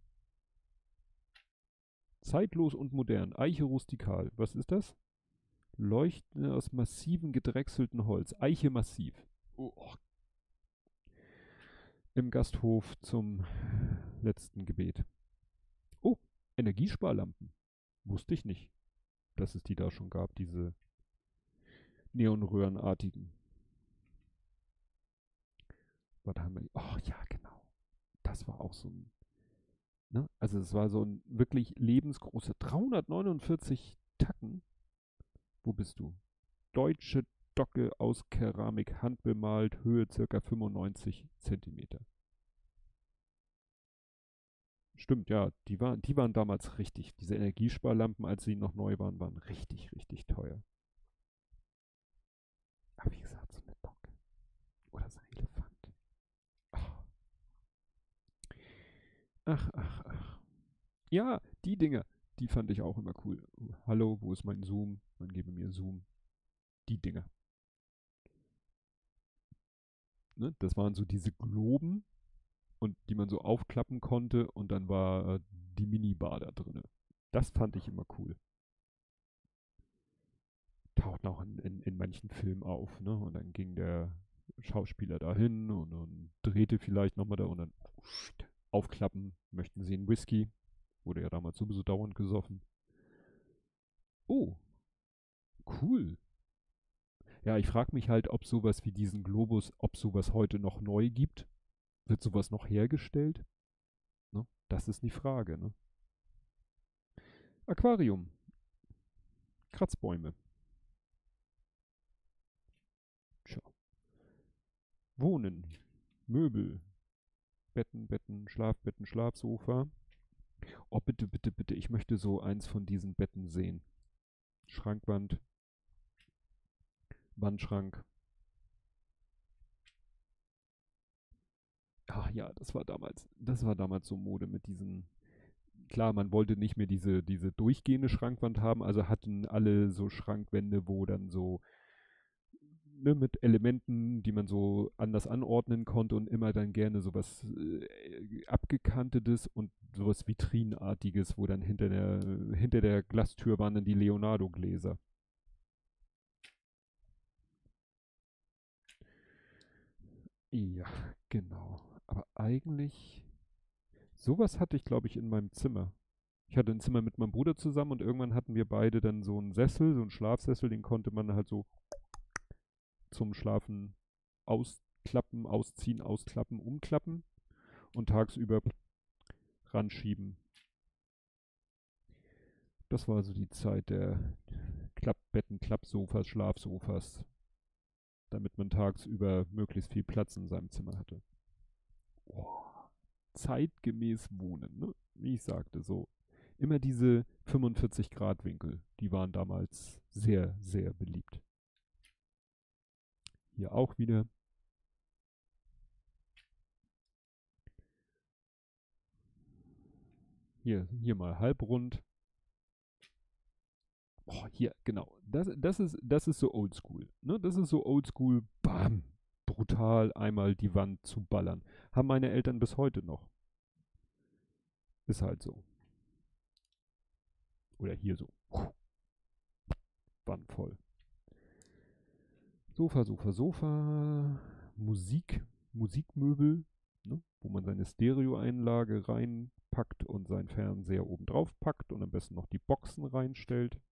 Zeitlos und modern. Eiche rustikal. Was ist das? Leuchten aus massivem gedrechselten Holz. Eiche massiv. Oh. Im Gasthof zum letzten Gebet. Oh, Energiesparlampen. Wusste ich nicht, dass es die da schon gab, diese Neonröhrenartigen. Was haben wir? Oh ja, genau. Das war auch so ein, ne? Also es war so ein wirklich lebensgroßer 349 Tacken. Wo bist du? Deutsche Docke aus Keramik, handbemalt, Höhe circa 95 Zentimeter. Stimmt, ja, die waren damals richtig. Diese Energiesparlampen, als sie noch neu waren, waren richtig, richtig teuer. Aber wie gesagt, so eine Docke. Oder so ein Elefant. Ach, ach. Ja, die Dinger, die fand ich auch immer cool. Hallo, wo ist mein Zoom? Man gebe mir Zoom. Die Dinger. Ne? Das waren so diese Globen und die man so aufklappen konnte und dann war die Minibar da drinne. Das fand ich immer cool. Taucht auch in manchen Filmen auf, ne? Und dann ging der Schauspieler dahin und drehte vielleicht nochmal da und dann aufklappen, möchten sie einen Whisky. Wurde ja damals sowieso dauernd gesoffen. Oh, cool. Ja, ich frage mich halt, ob sowas wie diesen Globus, ob sowas heute noch neu gibt. Wird sowas noch hergestellt? Ne? Das ist die Frage, ne? Aquarium, Kratzbäume. Tja. Wohnen, Möbel, Betten, Schlafbetten, Schlafsofa. Oh, bitte, bitte, bitte, ich möchte so eins von diesen Betten sehen. Schrankwand, Wandschrank. Ach ja, das war damals so Mode mit diesen, klar, man wollte nicht mehr diese durchgehende Schrankwand haben, also hatten alle so Schrankwände, wo dann so, ne, mit Elementen, die man so anders anordnen konnte und immer dann gerne sowas abgekantetes und sowas Vitrinartiges, wo dann hinter der Glastür waren dann die Leonardo-Gläser. Ja, genau. Aber eigentlich, sowas hatte ich, glaube ich, in meinem Zimmer. Ich hatte ein Zimmer mit meinem Bruder zusammen und irgendwann hatten wir beide dann so einen Sessel, so einen Schlafsessel, den konnte man halt so zum Schlafen ausklappen, ausziehen, ausklappen, umklappen und tagsüber ranschieben. Das war so die Zeit der Klappbetten, Klappsofas, Schlafsofas, damit man tagsüber möglichst viel Platz in seinem Zimmer hatte. Oh, zeitgemäß wohnen, ne? Wie ich sagte, so. Immer diese 45 Grad Winkel, die waren damals sehr, sehr beliebt. Hier auch wieder. Hier mal halbrund. Oh, hier, genau. Das ist so oldschool. Ne? Das ist so oldschool, bam, brutal einmal die Wand zu ballern. Haben meine Eltern bis heute noch. Ist halt so. Oder hier so. Wand voll. Sofa. Musikmöbel, ne? Wo man seine Stereoeinlage reinpackt und seinen Fernseher oben drauf packt und am besten noch die Boxen reinstellt.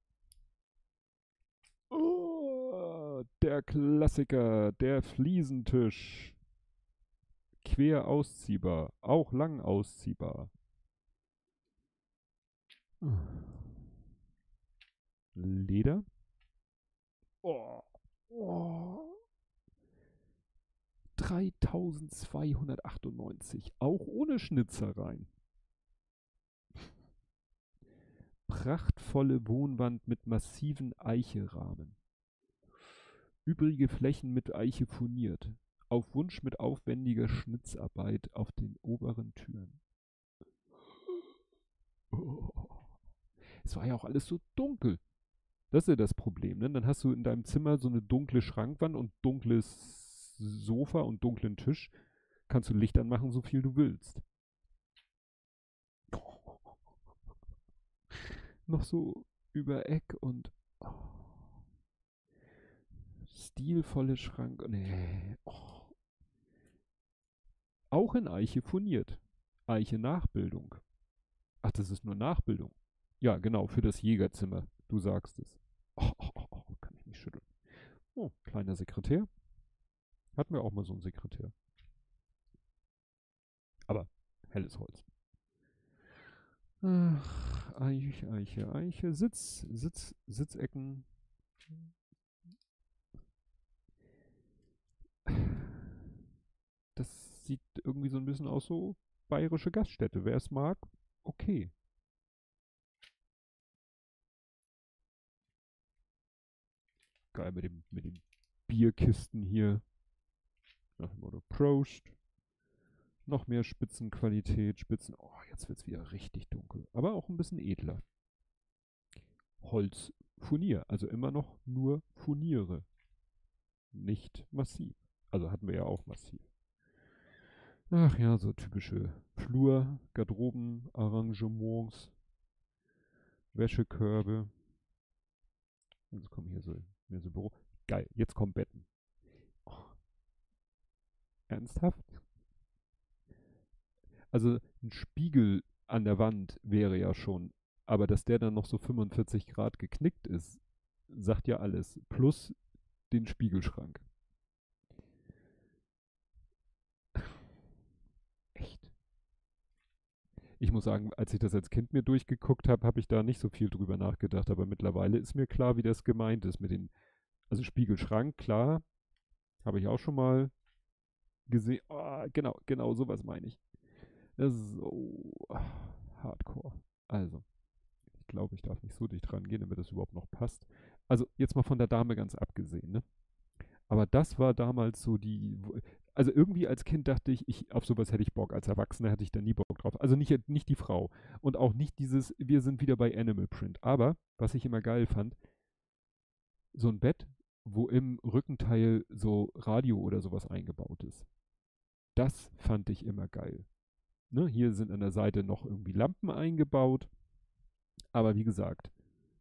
Oh, der Klassiker, der Fliesentisch. Quer ausziehbar, auch lang ausziehbar. Leder. Oh, oh. 3298, auch ohne Schnitzereien. Prachtvolle Wohnwand mit massiven Eicherahmen. Übrige Flächen mit Eiche furniert. Auf Wunsch mit aufwendiger Schnitzarbeit auf den oberen Türen. Oh. Es war ja auch alles so dunkel. Das ist ja das Problem, ne? Dann hast du in deinem Zimmer so eine dunkle Schrankwand und dunkles Sofa und dunklen Tisch. Kannst du Licht anmachen, so viel du willst. Noch so über Eck und stilvolle Schrank. Nee. Oh. Auch in Eiche furniert. Eiche Nachbildung. Ach, das ist nur Nachbildung. Ja, genau, für das Jägerzimmer. Du sagst es. Kann ich nicht schütteln. Oh, kleiner Sekretär. Hatten wir auch mal so einen Sekretär. Aber helles Holz. Ach, Eiche. Sitzecken. Das sieht irgendwie so ein bisschen aus, so bayerische Gaststätte. Wer es mag, okay. Geil mit den Bierkisten hier. Nach dem Motto Prost. Noch mehr Spitzenqualität, Oh, jetzt wird's wieder richtig dunkel. Aber auch ein bisschen edler. Holzfurnier, also immer noch nur Furniere. Nicht massiv. Also hatten wir ja auch massiv. Ach ja, so typische Flur, Garderoben, Arrangements, Wäschekörbe. Jetzt kommen hier so, mehr so Büro. Geil, jetzt kommen Betten. Oh, ernsthaft? Also ein Spiegel an der Wand wäre ja schon, aber dass der dann noch so 45 Grad geknickt ist, sagt ja alles. Plus den Spiegelschrank. Echt? Ich muss sagen, als ich das als Kind mir durchgeguckt habe, habe ich da nicht so viel drüber nachgedacht, aber mittlerweile ist mir klar, wie das gemeint ist mit den, also Spiegelschrank, klar, habe ich auch schon mal gesehen. Oh, genau, sowas meine ich. Das ist so hardcore. Also, ich glaube, ich darf nicht so dicht rangehen, damit das überhaupt noch passt. Also, jetzt mal von der Dame ganz abgesehen, ne? Aber das war damals so also irgendwie als Kind dachte ich, auf sowas hätte ich Bock. Als Erwachsener hätte ich da nie Bock drauf. Also nicht die Frau. Und auch nicht dieses, wir sind wieder bei Animal Print. Aber, was ich immer geil fand, so ein Bett, wo im Rückenteil so Radio oder sowas eingebaut ist. Das fand ich immer geil. Ne, hier sind an der Seite noch irgendwie Lampen eingebaut. Aber wie gesagt,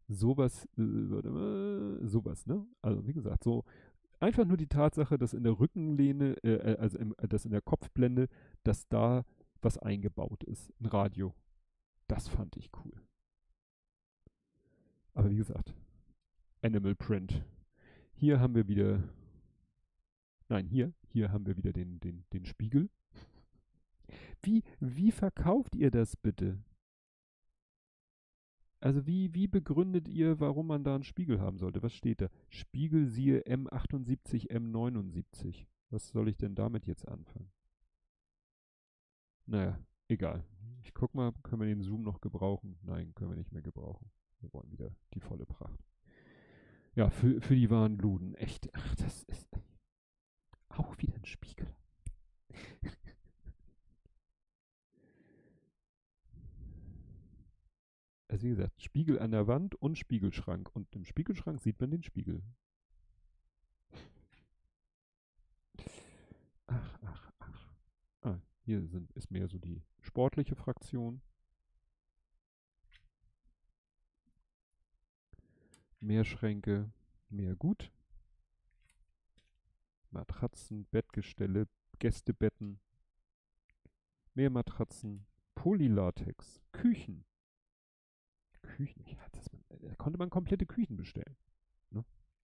sowas, ne? Also wie gesagt, so einfach nur die Tatsache, dass in der Rückenlehne, dass in der Kopfblende, dass da was eingebaut ist. Ein Radio. Das fand ich cool. Aber wie gesagt, Animal Print. Hier haben wir wieder, nein, hier haben wir wieder den Spiegel. Wie verkauft ihr das bitte? Also wie begründet ihr, warum man da einen Spiegel haben sollte? Was steht da? Spiegel siehe M78, M79. Was soll ich denn damit jetzt anfangen? Naja, egal. Ich guck mal, können wir den Zoom noch gebrauchen? Nein, können wir nicht mehr gebrauchen. Wir wollen wieder die volle Pracht. Ja, für die wahren Luden. Echt, ach, das ist auch wieder ein Spiegel. Also wie gesagt, Spiegel an der Wand und Spiegelschrank. Und im Spiegelschrank sieht man den Spiegel. Ach. Ah, ist mehr so die sportliche Fraktion. Mehr Schränke, mehr gut. Matratzen, Bettgestelle, Gästebetten, mehr Matratzen, Polylatex, Küchen. Küchen, ja, da konnte man komplette Küchen bestellen. Ne?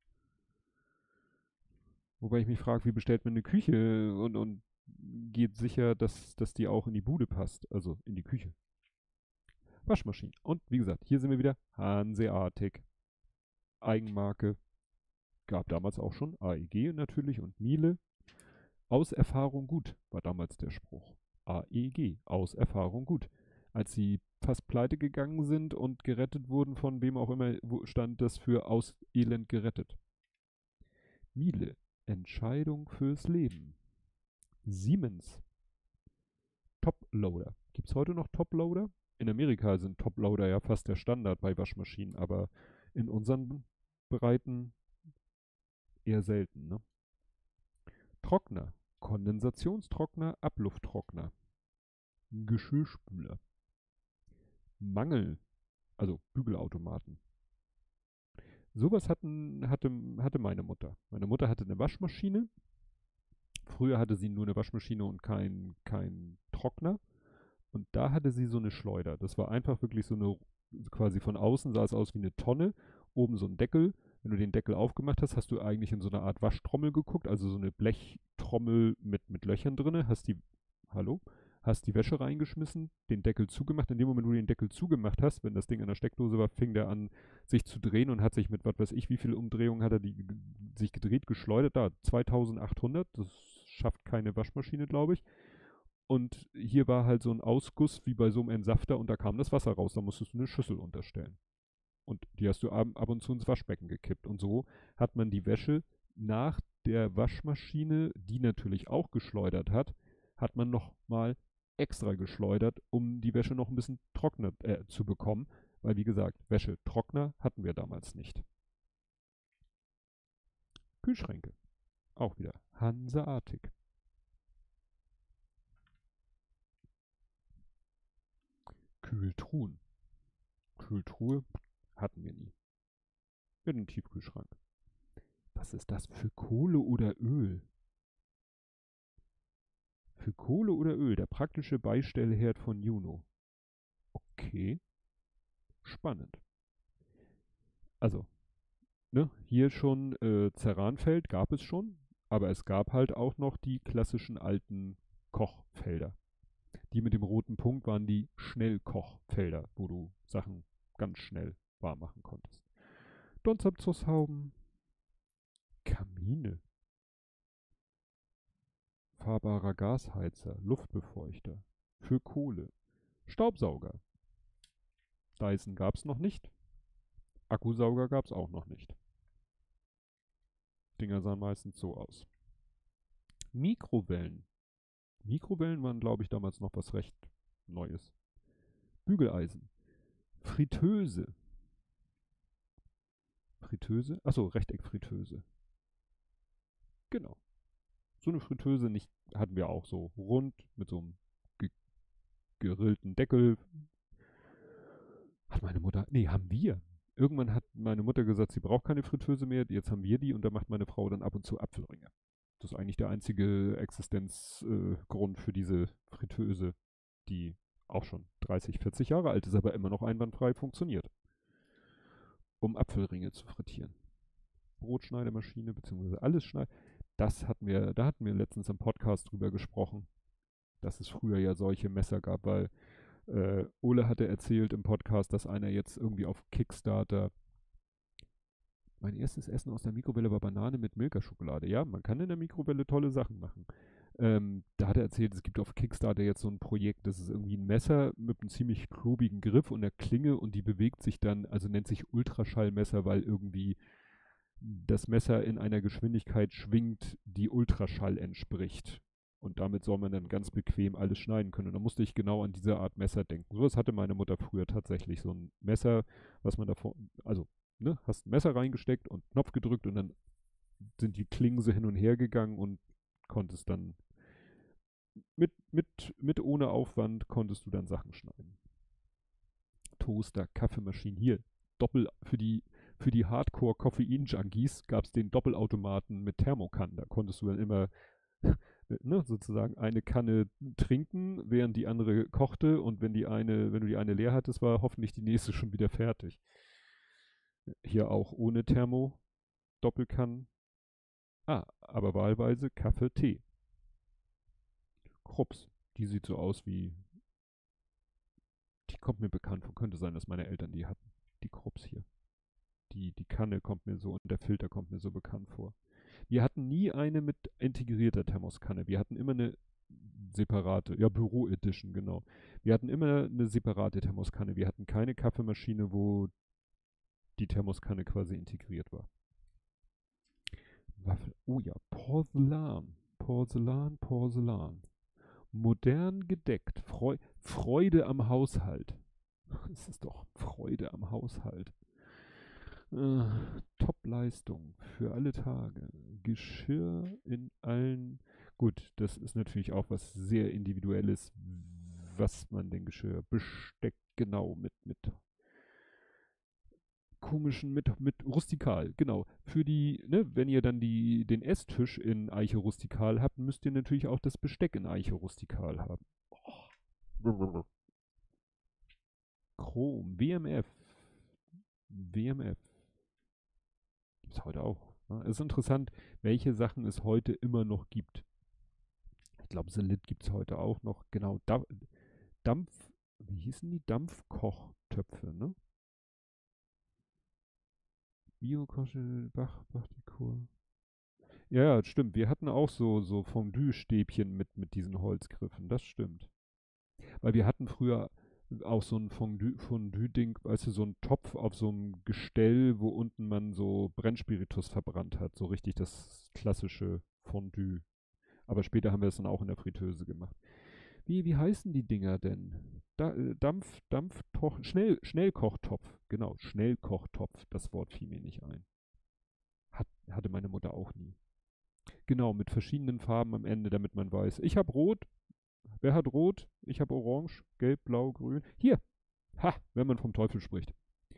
Wobei ich mich frage, wie bestellt man eine Küche und geht sicher, dass die auch in die Bude passt, also in die Küche. Waschmaschinen. Und wie gesagt, hier sind wir wieder Hanseatic. Eigenmarke. Gab damals auch schon AEG natürlich und Miele. Aus Erfahrung gut, war damals der Spruch. AEG, aus Erfahrung gut. Als sie fast pleite gegangen sind und gerettet wurden von wem auch immer, stand das für aus Elend gerettet. Miele, Entscheidung fürs Leben. Siemens, Toploader. Gibt's heute noch Toploader? In Amerika sind Toploader ja fast der Standard bei Waschmaschinen, aber in unseren Breiten eher selten, ne? Trockner, Kondensationstrockner, Ablufttrockner. Geschirrspüler. Mangel, also Bügelautomaten. Sowas hatte meine Mutter. Meine Mutter hatte eine Waschmaschine. Früher hatte sie nur eine Waschmaschine und kein Trockner. Und da hatte sie so eine Schleuder. Das war einfach wirklich so eine, quasi von außen sah es aus wie eine Tonne. Oben so ein Deckel. Wenn du den Deckel aufgemacht hast, hast du eigentlich in so eine Art Waschtrommel geguckt. Also so eine Blechtrommel mit Löchern drinne. Hast die Wäsche reingeschmissen, den Deckel zugemacht. In dem Moment, wo du den Deckel zugemacht hast, wenn das Ding an der Steckdose war, fing der an, sich zu drehen und hat sich mit, was weiß ich, wie viele Umdrehungen hat er sich gedreht, geschleudert. Da, 2800, das schafft keine Waschmaschine, glaube ich. Und hier war halt so ein Ausguss wie bei so einem Entsafter und da kam das Wasser raus. Da musstest du eine Schüssel unterstellen. Und die hast du ab und zu ins Waschbecken gekippt. Und so hat man die Wäsche nach der Waschmaschine, die natürlich auch geschleudert hat man noch mal extra geschleudert, um die Wäsche noch ein bisschen trockener zu bekommen. Weil, wie gesagt, Wäschetrockner hatten wir damals nicht. Kühlschränke. Auch wieder Hanseatic. Kühltruhen. Kühltruhe hatten wir nie. Mit einem Tiefkühlschrank. Was ist das für Kohle oder Öl? Für Kohle oder Öl, der praktische Beistellherd von Juno. Okay, spannend. Also, ne, hier schon Ceranfeld gab es schon, aber es gab halt auch noch die klassischen alten Kochfelder. Die mit dem roten Punkt waren die Schnellkochfelder, wo du Sachen ganz schnell warm machen konntest. Dunstabzugshaube, Kamine, fahrbarer Gasheizer, Luftbefeuchter, für Kohle, Staubsauger. Dyson gab's noch nicht, Akkusauger gab's auch noch nicht. Dinger sahen meistens so aus. Mikrowellen. Mikrowellen waren, glaube ich, damals noch was recht Neues. Bügeleisen. Fritteuse. Fritteuse? Achso, Rechteckfritteuse. Genau. So eine Fritteuse hatten wir auch so rund mit so einem gerillten Deckel. Haben wir. Irgendwann hat meine Mutter gesagt, sie braucht keine Fritteuse mehr, jetzt haben wir die und da macht meine Frau dann ab und zu Apfelringe. Das ist eigentlich der einzige Existenzgrund für diese Fritteuse, die auch schon 30, 40 Jahre alt ist, aber immer noch einwandfrei funktioniert. Um Apfelringe zu frittieren. Brotschneidemaschine, beziehungsweise alles schneiden. Da hatten wir letztens im Podcast drüber gesprochen, dass es früher ja solche Messer gab, weil Ole hatte erzählt im Podcast, dass einer jetzt irgendwie auf Kickstarter mein erstes Essen aus der Mikrowelle war Banane mit Milka-Schokolade. Ja, man kann in der Mikrowelle tolle Sachen machen. Da hat er erzählt, es gibt auf Kickstarter jetzt so ein Projekt, das ist irgendwie ein Messer mit einem ziemlich klobigen Griff und einer Klinge und die bewegt sich dann, also nennt sich Ultraschallmesser, weil irgendwie das Messer in einer Geschwindigkeit schwingt, die Ultraschall entspricht. Und damit soll man dann ganz bequem alles schneiden können. Und da musste ich genau an diese Art Messer denken. Sowas hatte meine Mutter früher tatsächlich. So ein Messer, was man davor, also, ne, hast ein Messer reingesteckt und Knopf gedrückt und dann sind die Klingen so hin und her gegangen und konntest dann mit ohne Aufwand konntest du dann Sachen schneiden. Toaster, Kaffeemaschinen, hier, doppel für die Hardcore-Koffein-Junkies gab es den Doppelautomaten mit Thermokannen. Da konntest du dann immer ne, sozusagen eine Kanne trinken, während die andere kochte und wenn du die eine leer hattest, war hoffentlich die nächste schon wieder fertig. Hier auch ohne Thermo, Doppelkannen. Ah, aber wahlweise Kaffee, Tee. Krups. Die sieht so aus wie, die kommt mir bekannt vor. Könnte sein, dass meine Eltern die hatten. Die Krups hier. Die Kanne kommt mir so und der Filter kommt mir so bekannt vor. Wir hatten nie eine mit integrierter Thermoskanne. Wir hatten immer eine separate, ja, Büro Edition, genau. Wir hatten immer eine separate Thermoskanne. Wir hatten keine Kaffeemaschine, wo die Thermoskanne quasi integriert war. Waffel, oh ja, Porzellan. Porzellan, Porzellan. Modern gedeckt. Freude am Haushalt. Es ist doch Freude am Haushalt. Top-Leistung für alle Tage. Geschirr in allen. Gut, das ist natürlich auch was sehr Individuelles, was man den Geschirr besteckt, genau, mit komischen, mit rustikal, genau. Für die, ne, wenn ihr dann den Esstisch in Eiche rustikal habt, müsst ihr natürlich auch das Besteck in Eiche rustikal haben. Oh. Chrom, WMF. WMF. Gibt's heute auch. Ne? Es ist interessant, welche Sachen es heute immer noch gibt. Ich glaube, Selit gibt's heute auch noch. Genau, Dampf, wie hießen die? Dampfkochtöpfe, ne? Biokosche, Bachdekur. Ja, ja, stimmt. Wir hatten auch so Fondue-Stäbchen mit diesen Holzgriffen. Das stimmt. Weil wir hatten früher auch so ein Fondue-Ding, weißt du, so ein Topf auf so einem Gestell, wo unten man so Brennspiritus verbrannt hat. So richtig das klassische Fondue. Aber später haben wir es dann auch in der Fritteuse gemacht. Wie heißen die Dinger denn? Schnellkochtopf. Genau, Schnellkochtopf. Das Wort fiel mir nicht ein. Hatte meine Mutter auch nie. Genau, mit verschiedenen Farben am Ende, damit man weiß. Ich habe rot. Wer hat rot? Ich habe orange, gelb, blau, grün. Hier. Ha, wenn man vom Teufel spricht.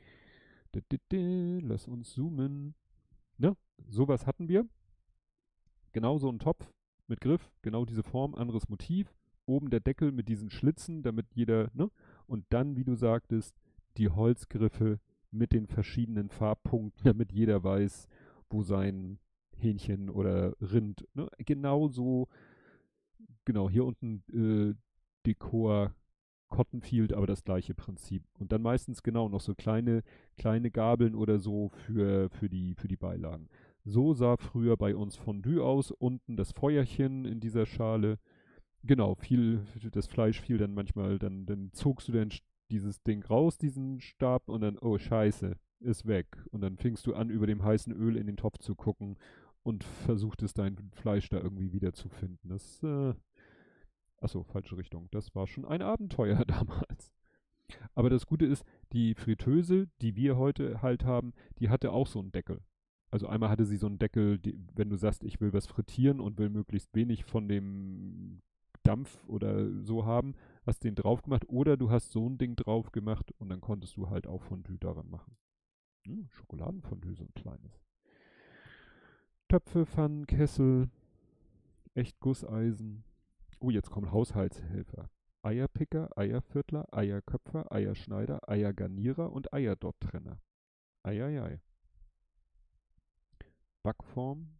Lass uns zoomen. Ne? Sowas hatten wir. Genau so ein Topf mit Griff, genau diese Form, anderes Motiv. Oben der Deckel mit diesen Schlitzen, damit jeder, ne? Und dann, wie du sagtest, die Holzgriffe mit den verschiedenen Farbpunkten, damit jeder weiß, wo sein Hähnchen oder Rind, ne? Genau so, genau, hier unten Dekor Cottonfield, aber das gleiche Prinzip. Und dann meistens genau noch so kleine Gabeln oder so für die Beilagen. So sah früher bei uns Fondue aus. Unten das Feuerchen in dieser Schale. Genau, das Fleisch fiel dann manchmal, dann zogst du dann dieses Ding raus, diesen Stab, und dann, oh Scheiße, ist weg. Und dann fingst du an, über dem heißen Öl in den Topf zu gucken und versuchtest dein Fleisch da irgendwie wiederzufinden. Achso, falsche Richtung. Das war schon ein Abenteuer damals. Aber das Gute ist, die Fritteuse, die wir heute halt haben, die hatte auch so einen Deckel. Also einmal hatte sie so einen Deckel, wenn du sagst, ich will was frittieren und will möglichst wenig von dem Dampf oder so haben, hast den drauf gemacht. Oder du hast so ein Ding drauf gemacht und dann konntest du halt auch Fondue daran machen. Schokoladenfondue, so ein kleines. Töpfe, Pfannen, Kessel, echt Gusseisen. Oh, jetzt kommen Haushaltshelfer. Eierpicker, Eierviertler, Eierköpfer, Eierschneider, Eiergarnierer und Eierdot-Trenner. Eieiei. Backform,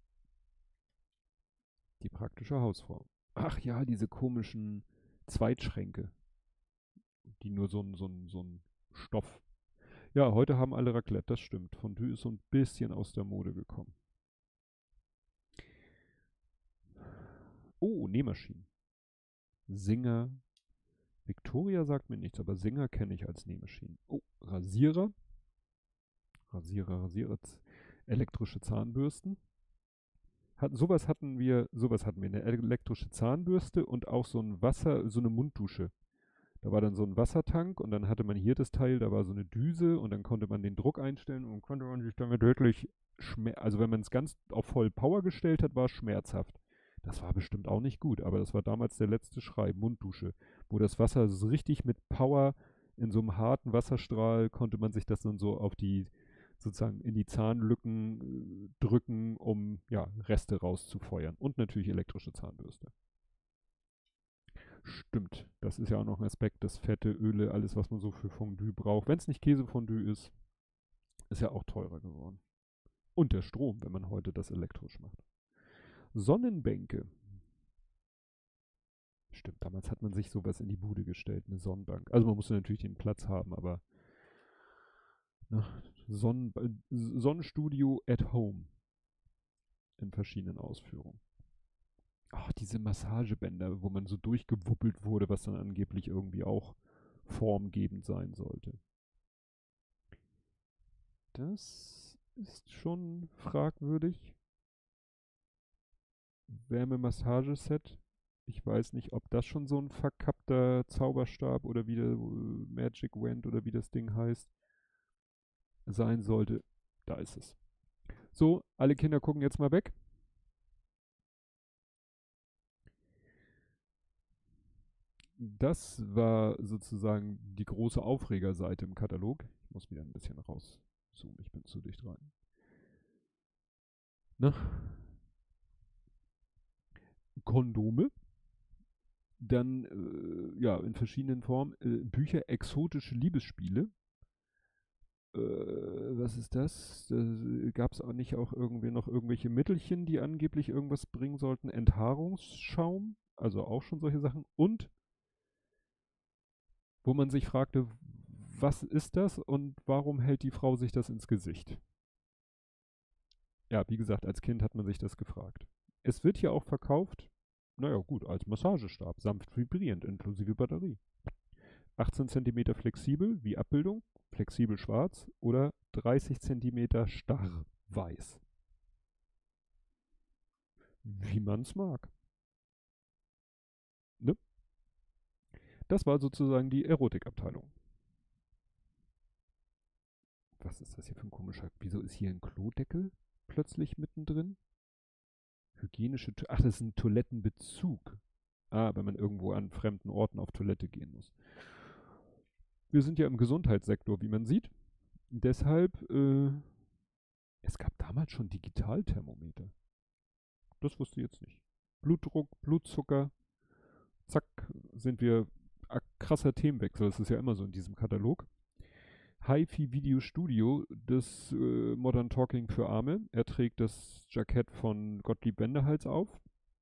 die praktische Hausform. Ach ja, diese komischen Zweitschränke, die nur so ein Stoff. Ja, heute haben alle Raclette, das stimmt. Fondue ist so ein bisschen aus der Mode gekommen. Oh, Nähmaschinen. Singer. Victoria sagt mir nichts, aber Singer kenne ich als Nähmaschinen. Oh, Rasierer. Rasierer. Elektrische Zahnbürsten. Sowas hatten wir, eine elektrische Zahnbürste und auch so eine Munddusche. Da war dann so ein Wassertank und dann hatte man hier das Teil, da war so eine Düse und dann konnte man den Druck einstellen und konnte man sich damit wirklich also wenn man es ganz auf voll Power gestellt hat, war es schmerzhaft. Das war bestimmt auch nicht gut, aber das war damals der letzte Schrei, Munddusche, wo das Wasser so richtig mit Power in so einem harten Wasserstrahl konnte man sich das dann so auf die, sozusagen in die Zahnlücken drücken, um ja, Reste rauszufeuern. Und natürlich elektrische Zahnbürste. Stimmt, das ist ja auch noch ein Aspekt, das Fette, Öle, alles, was man so für Fondue braucht. Wenn es nicht Käsefondue ist ja auch teurer geworden. Und der Strom, wenn man heute das elektrisch macht. Sonnenbänke. Stimmt, damals hat man sich sowas in die Bude gestellt, eine Sonnenbank. Also man musste natürlich den Platz haben, aber ne, Sonnenstudio at Home in verschiedenen Ausführungen. Ach, diese Massagebänder, wo man so durchgewuppelt wurde, was dann angeblich irgendwie auch formgebend sein sollte. Das ist schon fragwürdig. Wärmemassageset. Ich weiß nicht, ob das schon so ein verkappter Zauberstab oder wie der Magic Wand oder wie das Ding heißt, sein sollte. Da ist es. So, alle Kinder gucken jetzt mal weg. Das war sozusagen die große Aufregerseite im Katalog. Ich muss wieder ein bisschen rauszoomen, ich bin zu dicht rein. Ne? Kondome, dann ja in verschiedenen Formen Bücher, exotische Liebesspiele. Was ist das? Da gab es auch nicht auch irgendwie noch irgendwelche Mittelchen, die angeblich irgendwas bringen sollten? Enthaarungsschaum, also auch schon solche Sachen. Und wo man sich fragte, was ist das und warum hält die Frau sich das ins Gesicht? Ja, wie gesagt, als Kind hat man sich das gefragt. Es wird hier auch verkauft, naja gut, als Massagestab, sanft vibrierend, inklusive Batterie. 18 Zentimeter flexibel, wie Abbildung, flexibel schwarz oder 30 Zentimeter starr weiß. Wie man's mag. Ne? Das war sozusagen die Erotikabteilung. Was ist das hier für ein komischer, wieso ist hier ein Klodeckel plötzlich mittendrin? Ach, das ist ein Toilettenbezug. Ah, wenn man irgendwo an fremden Orten auf Toilette gehen muss. Wir sind ja im Gesundheitssektor, wie man sieht. Deshalb, es gab damals schon Digitalthermometer. Das wusste ich jetzt nicht. Blutdruck, Blutzucker, zack, sind wir, krasser Themenwechsel, das ist ja immer so in diesem Katalog. HiFi Video Studio, das Modern Talking für Arme. Er trägt das Jackett von Gottlieb Wendehals auf.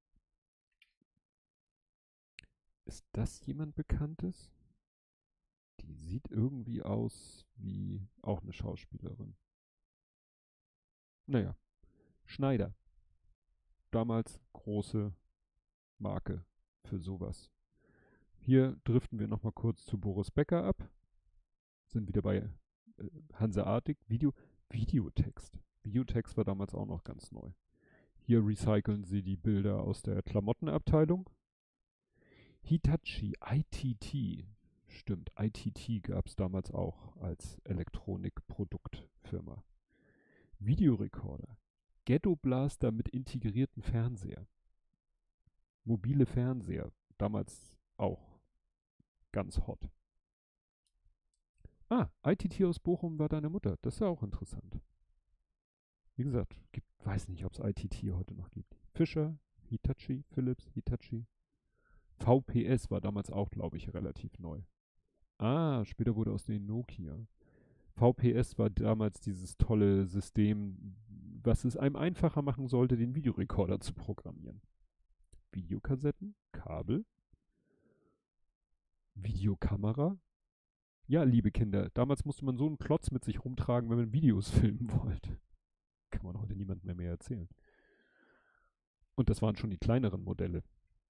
Ist das jemand Bekanntes? Die sieht irgendwie aus wie auch eine Schauspielerin. Naja, Schneider. Damals große Marke für sowas. Hier driften wir nochmal kurz zu Boris Becker ab. Sind wieder bei Hanseatic. Videotext. Videotext war damals auch noch ganz neu. Hier recyceln sie die Bilder aus der Klamottenabteilung. Hitachi, ITT. Stimmt, ITT gab es damals auch als Elektronikproduktfirma. Videorekorder. Ghetto Blaster mit integrierten Fernseher. Mobile Fernseher. Damals auch ganz hot. Ah, ITT aus Bochum war deine Mutter. Das ist ja auch interessant. Wie gesagt, weiß nicht, ob es ITT heute noch gibt. Fischer, Hitachi, Philips, Hitachi. VPS war damals auch, glaube ich, relativ neu. Ah, später wurde aus den Nokia. VPS war damals dieses tolle System, was es einem einfacher machen sollte, den Videorekorder zu programmieren. Videokassetten, Kabel, Videokamera. Ja, liebe Kinder, damals musste man so einen Klotz mit sich rumtragen, wenn man Videos filmen wollte. Kann man heute niemandem mehr erzählen. Und das waren schon die kleineren Modelle.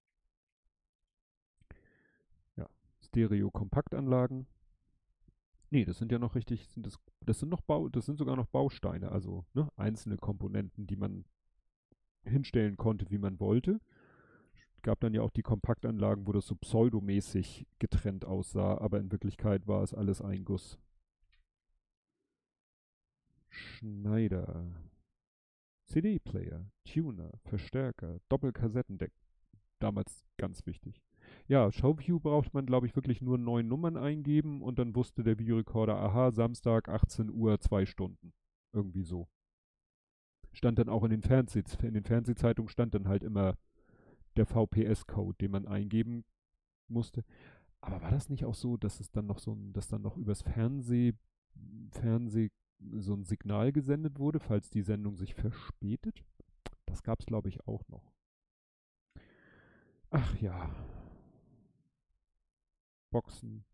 Ja, Stereo-Kompaktanlagen. Nee, das sind ja noch richtig, das sind sogar noch Bausteine, also ne, einzelne Komponenten, die man hinstellen konnte, wie man wollte. Gab dann ja auch die Kompaktanlagen, wo das so pseudomäßig getrennt aussah, aber in Wirklichkeit war es alles ein Guss. Schneider. CD-Player, Tuner, Verstärker, Doppelkassettendeck. Damals ganz wichtig. Ja, Showview braucht man, glaube ich, wirklich nur 9 Nummern eingeben und dann wusste der Videorekorder, aha, Samstag, 18 Uhr, 2 Stunden. Irgendwie so. Stand dann auch in den Fernsehzeitungen stand dann halt immer der VPS-Code, den man eingeben musste. Aber war das nicht auch so, dass es dann noch dass dann noch übers Fernseh so ein Signal gesendet wurde, falls die Sendung sich verspätet? Das gab's, glaube ich, auch noch. Ach ja. Boxen.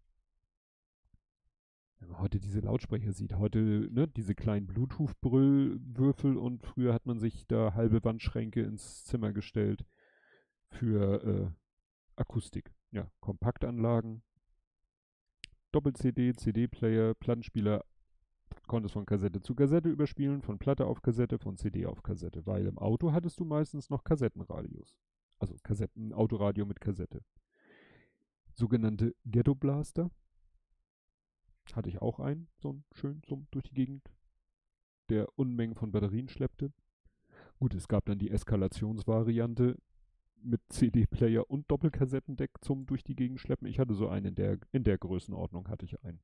Wenn man heute diese Lautsprecher sieht, heute, ne, diese kleinen Bluetooth-Brüllwürfel und früher hat man sich da halbe Wandschränke ins Zimmer gestellt für Akustik. Ja, Kompaktanlagen, Doppel-CD, CD-Player, Plattenspieler, konntest von Kassette zu Kassette überspielen, von Platte auf Kassette, von CD auf Kassette, weil im Auto hattest du meistens noch Kassettenradios. Also Autoradio mit Kassette. Sogenannte Ghetto Blaster. Hatte ich auch einen, so einen schön so durch die Gegend, der Unmengen von Batterien schleppte. Gut, es gab dann die Eskalationsvariante mit CD-Player und Doppelkassettendeck zum durch die Gegend schleppen. Ich hatte so einen in der Größenordnung hatte ich einen.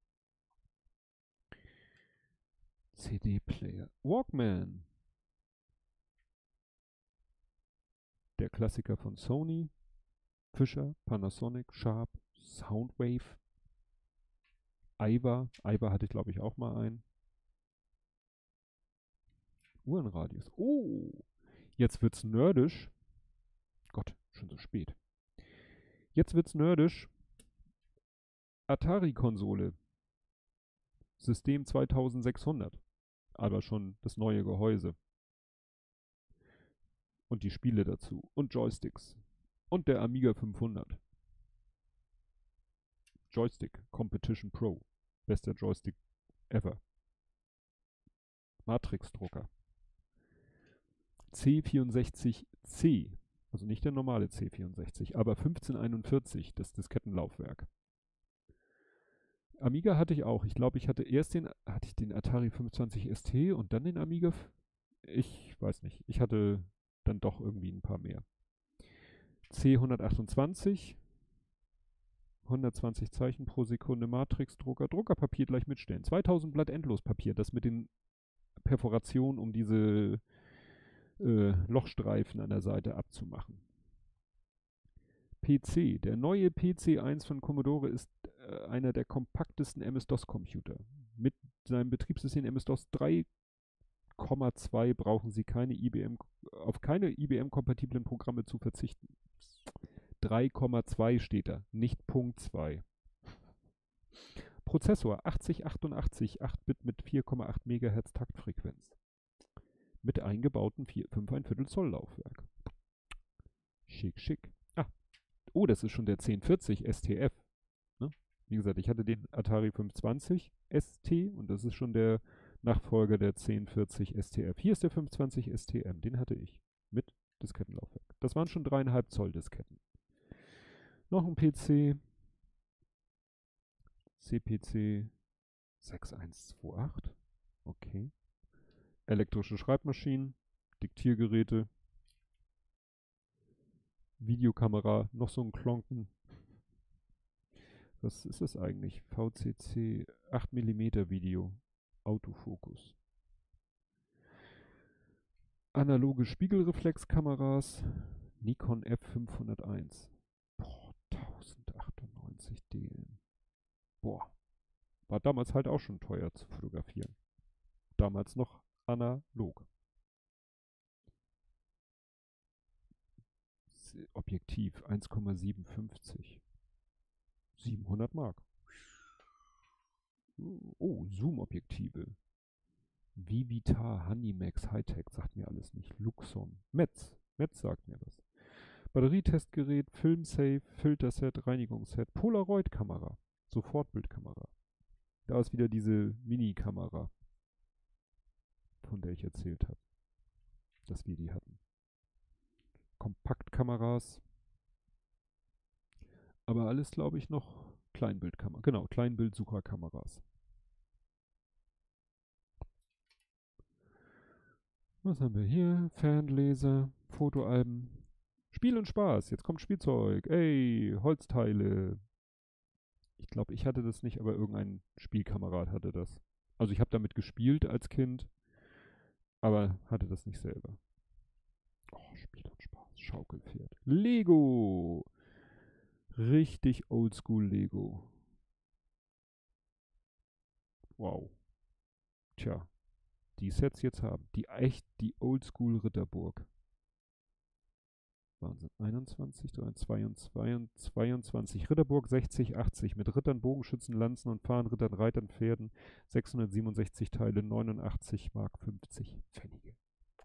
CD-Player. Walkman. Der Klassiker von Sony. Fisher, Panasonic, Sharp, Soundwave. Aiwa hatte ich glaube ich auch mal einen. Uhrenradius. Oh, jetzt wird's nerdisch. Gott, schon so spät. Jetzt wird's nerdisch. Atari-Konsole. System 2600. Aber schon das neue Gehäuse. Und die Spiele dazu. Und Joysticks. Und der Amiga 500. Joystick Competition Pro. Bester Joystick ever. Matrix-Drucker. C64C. Also nicht der normale C64, aber 1541, das Diskettenlaufwerk. Amiga hatte ich auch. Ich glaube, hatte ich den Atari 25 ST und dann den Amiga. Ich weiß nicht. Ich hatte dann doch irgendwie ein paar mehr. C128, 120 Zeichen pro Sekunde Matrix-Drucker, Druckerpapier gleich mitstellen. 2000 Blatt Endlospapier, das mit den Perforationen, um diese Lochstreifen an der Seite abzumachen. PC. Der neue PC1 von Commodore ist einer der kompaktesten MS-DOS-Computer. Mit seinem Betriebssystem MS-DOS 3,2 brauchen Sie auf keine IBM-kompatiblen Programme zu verzichten. 3,2 steht da, nicht Punkt 2. Prozessor 8088, 8-Bit mit 4,8 MHz Taktfrequenz. Mit eingebautem 5,25 Zoll Laufwerk. Schick, schick. Oh, das ist schon der 1040 STF. Ne? Wie gesagt, ich hatte den Atari 520 ST und das ist schon der Nachfolger der 1040 STF. Hier ist der 520 STM, den hatte ich. Mit Diskettenlaufwerk. Das waren schon 3,5 Zoll Disketten. Noch ein PC. CPC 6128. Okay. Elektrische Schreibmaschinen, Diktiergeräte, Videokamera, noch so ein Klonken. Was ist das eigentlich? VCC 8 mm Video, Autofokus. Analoge Spiegelreflexkameras, Nikon F501. Boah, 1098 DM. Boah, war damals halt auch schon teuer zu fotografieren. Damals noch analog. Objektiv 1,57. 700 Mark. Oh, Zoom-Objektive. Vivitar, Hanimax, Hightech, sagt mir alles nicht. Luxon, Metz sagt mir was. Batterietestgerät, Filmsafe, Filterset, Reinigungsset, Polaroid-Kamera, Sofortbildkamera. Da ist wieder diese Mini-Kamera, von der ich erzählt habe. dass wir die hatten. Kompaktkameras, aber alles, glaube ich, noch Kleinbildkamera. Genau, Kleinbildsucherkameras. Was haben wir hier? Fernleser, Fotoalben, Spiel und Spaß. Jetzt kommt Spielzeug. Ey, Holzteile. Ich glaube, ich hatte das nicht, aber irgendein Spielkamerad hatte das. Also ich habe damit gespielt als Kind, aber hatte das nicht selber. Oh, Spiel und Spaß. Schaukelpferd. Lego. Richtig oldschool Lego. Wow. Tja, die Sets jetzt haben. Die oldschool Ritterburg. Wahnsinn. 21, 23, 22. Ritterburg 60, 80. Mit Rittern, Bogenschützen, Lanzen und Fahnenrittern, Reitern, Pferden. 667 Teile, 89 Mark 50 Pfennige.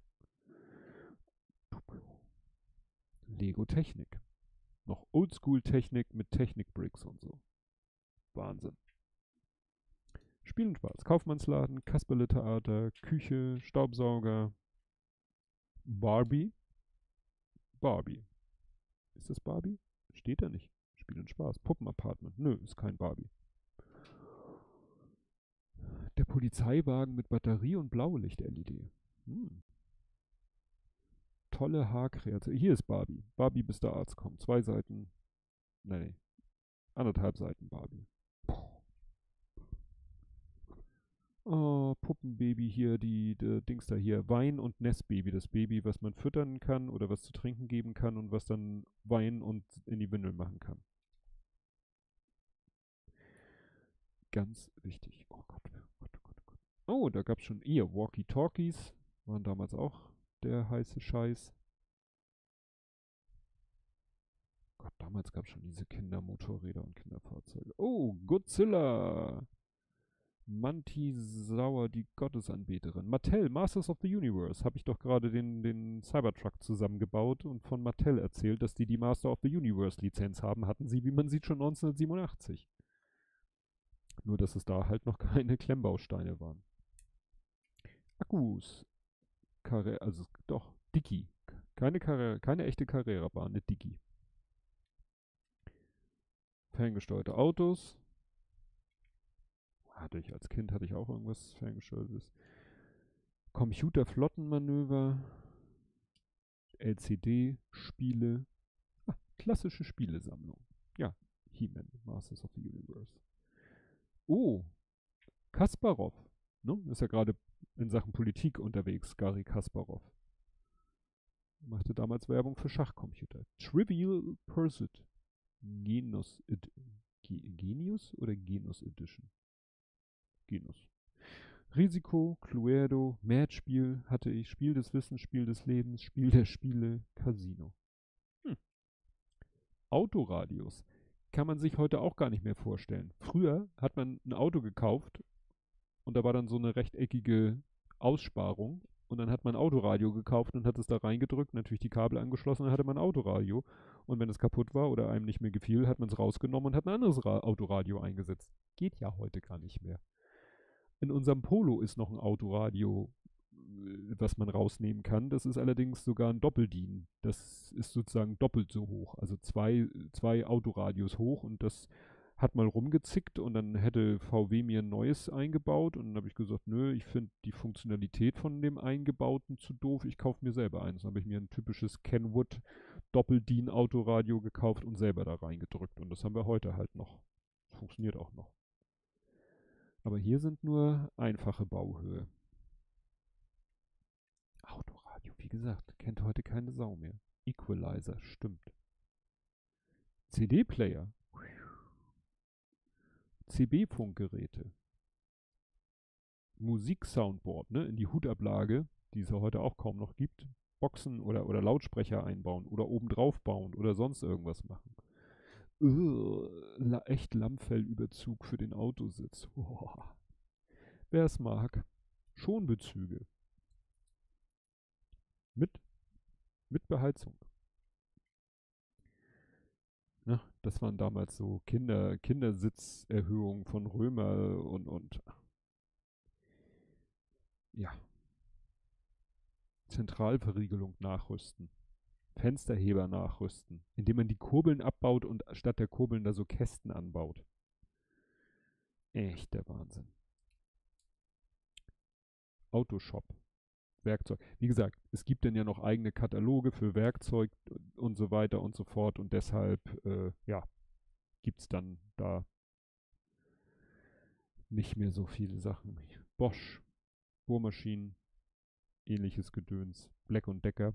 Lego Technik. Noch Oldschool Technik mit Technik-Bricks und so. Wahnsinn. Spiel und Spaß. Kaufmannsladen, Kasperle-Theater, Küche, Staubsauger. Barbie. Barbie. Ist das Barbie? Steht da nicht. Spiel und Spaß. Puppenapartment. Nö, ist kein Barbie. Der Polizeiwagen mit Batterie und Blaulicht-LED. Tolle Haarkreation. Hier ist Barbie. Barbie, bis der Arzt kommt. 2 Seiten. Nee, 1,5 Seiten Barbie. Oh, Puppenbaby hier, die Dings da hier. Wein- und Nestbaby. Das Baby, was man füttern kann oder was zu trinken geben kann und was dann weinen und in die Windel machen kann. Ganz wichtig. Oh Gott, oh Gott, oh Gott, oh Gott. Oh, da gab's schon eher Walkie-Talkies. Waren damals auch der heiße Scheiß. Gott, damals gab's schon diese Kindermotorräder und Kinderfahrzeuge. Oh, Godzilla. Manti Sauer, die Gottesanbeterin. Mattel, Masters of the Universe. Habe ich doch gerade den Cybertruck zusammengebaut und von Mattel erzählt, dass die Master of the Universe Lizenz haben. Hatten sie, wie man sieht, schon 1987. Nur, dass es da halt noch keine Klemmbausteine waren. Akkus. Also doch, Dicky. Keine echte Carrera-Bahn, eine Dicky. Ferngesteuerte Autos. Als Kind hatte ich auch irgendwas ferngesteuertes. Computerflottenmanöver. LCD-Spiele. Klassische Spielesammlung. Ja, He-Man, Masters of the Universe. Oh, Kasparov. Ne? Ist ja gerade in Sachen Politik unterwegs, Garry Kasparov. Machte damals Werbung für Schachcomputer. Trivial Pursuit. Genius oder Genus Edition? Genus. Risiko, Cluedo, Matchspiel hatte ich, Spiel des Wissens, Spiel des Lebens, Spiel der Spiele, Casino. Autoradios. Kann man sich heute auch gar nicht mehr vorstellen. Früher hat man ein Auto gekauft und da war dann so eine rechteckige Aussparung und dann hat man ein Autoradio gekauft und hat es da reingedrückt, natürlich die Kabel angeschlossen, dann hatte man ein Autoradio und wenn es kaputt war oder einem nicht mehr gefiel, hat man es rausgenommen und hat ein anderes Autoradio eingesetzt. Geht ja heute gar nicht mehr. In unserem Polo ist noch ein Autoradio, was man rausnehmen kann. Das ist allerdings sogar ein Doppeldien. Das ist sozusagen doppelt so hoch. Also zwei Autoradios hoch und das hat mal rumgezickt und dann hätte VW mir ein neues eingebaut und dann habe ich gesagt, nö, ich finde die Funktionalität von dem eingebauten zu doof, ich kaufe mir selber eins. Dann habe ich mir ein typisches Kenwood Doppeldien Autoradio gekauft und selber da reingedrückt und das haben wir heute halt noch. Funktioniert auch noch. Aber hier sind nur einfache Bauhöhe. Autoradio, wie gesagt, kennt heute keine Sau mehr. Equalizer, stimmt. CD-Player. CB-Funkgeräte. Musik-Soundboard, ne, in die Hutablage, die es ja heute auch kaum noch gibt. Boxen oder Lautsprecher einbauen oder obendrauf bauen oder sonst irgendwas machen. Echt Lammfellüberzug für den Autositz. Wer es mag. Schonbezüge. Mit Beheizung. Ne? Das waren damals so Kindersitzerhöhungen von Römer und ja. Zentralverriegelung nachrüsten. Fensterheber nachrüsten, indem man die Kurbeln abbaut und statt der Kurbeln da so Kästen anbaut. Echt der Wahnsinn. Autoshop. Werkzeug. Wie gesagt, es gibt dann ja noch eigene Kataloge für Werkzeug und so weiter und so fort und deshalb, gibt es dann da nicht mehr so viele Sachen. Bosch, Bohrmaschinen, ähnliches Gedöns. Black & Decker.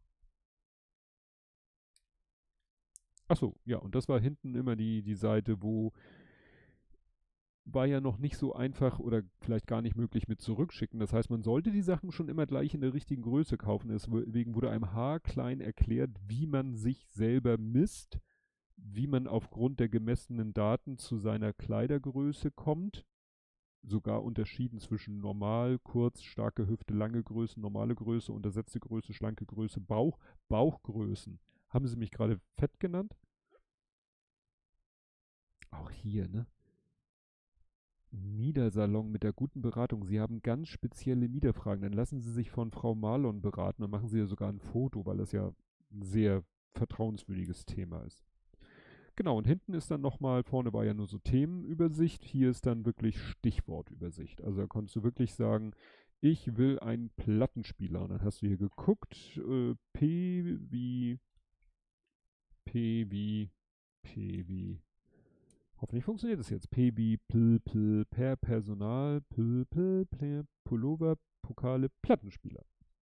Achso, ja, und das war hinten immer die Seite, wo war ja noch nicht so einfach oder vielleicht gar nicht möglich mit zurückschicken. Das heißt, man sollte die Sachen schon immer gleich in der richtigen Größe kaufen. Deswegen wurde einem haarklein erklärt, wie man sich selber misst, wie man aufgrund der gemessenen Daten zu seiner Kleidergröße kommt. Sogar unterschieden zwischen normal, kurz, starke Hüfte, lange Größe, normale Größe, untersetzte Größe, schlanke Größe, Bauchgrößen. Haben Sie mich gerade fett genannt? Auch hier, ne? Miedersalon mit der guten Beratung. Sie haben ganz spezielle Miederfragen. Dann lassen Sie sich von Frau Marlon beraten. Dann machen Sie ja sogar ein Foto, weil das ja ein sehr vertrauenswürdiges Thema ist. Genau, und hinten ist dann nochmal, vorne war ja nur so Themenübersicht. Hier ist dann wirklich Stichwortübersicht. Also da konntest du wirklich sagen, ich will einen Plattenspieler. Und dann hast du hier geguckt, P wie hoffentlich funktioniert das jetzt. P wie per Personal, Pullover, Pokale, Plattenspieler.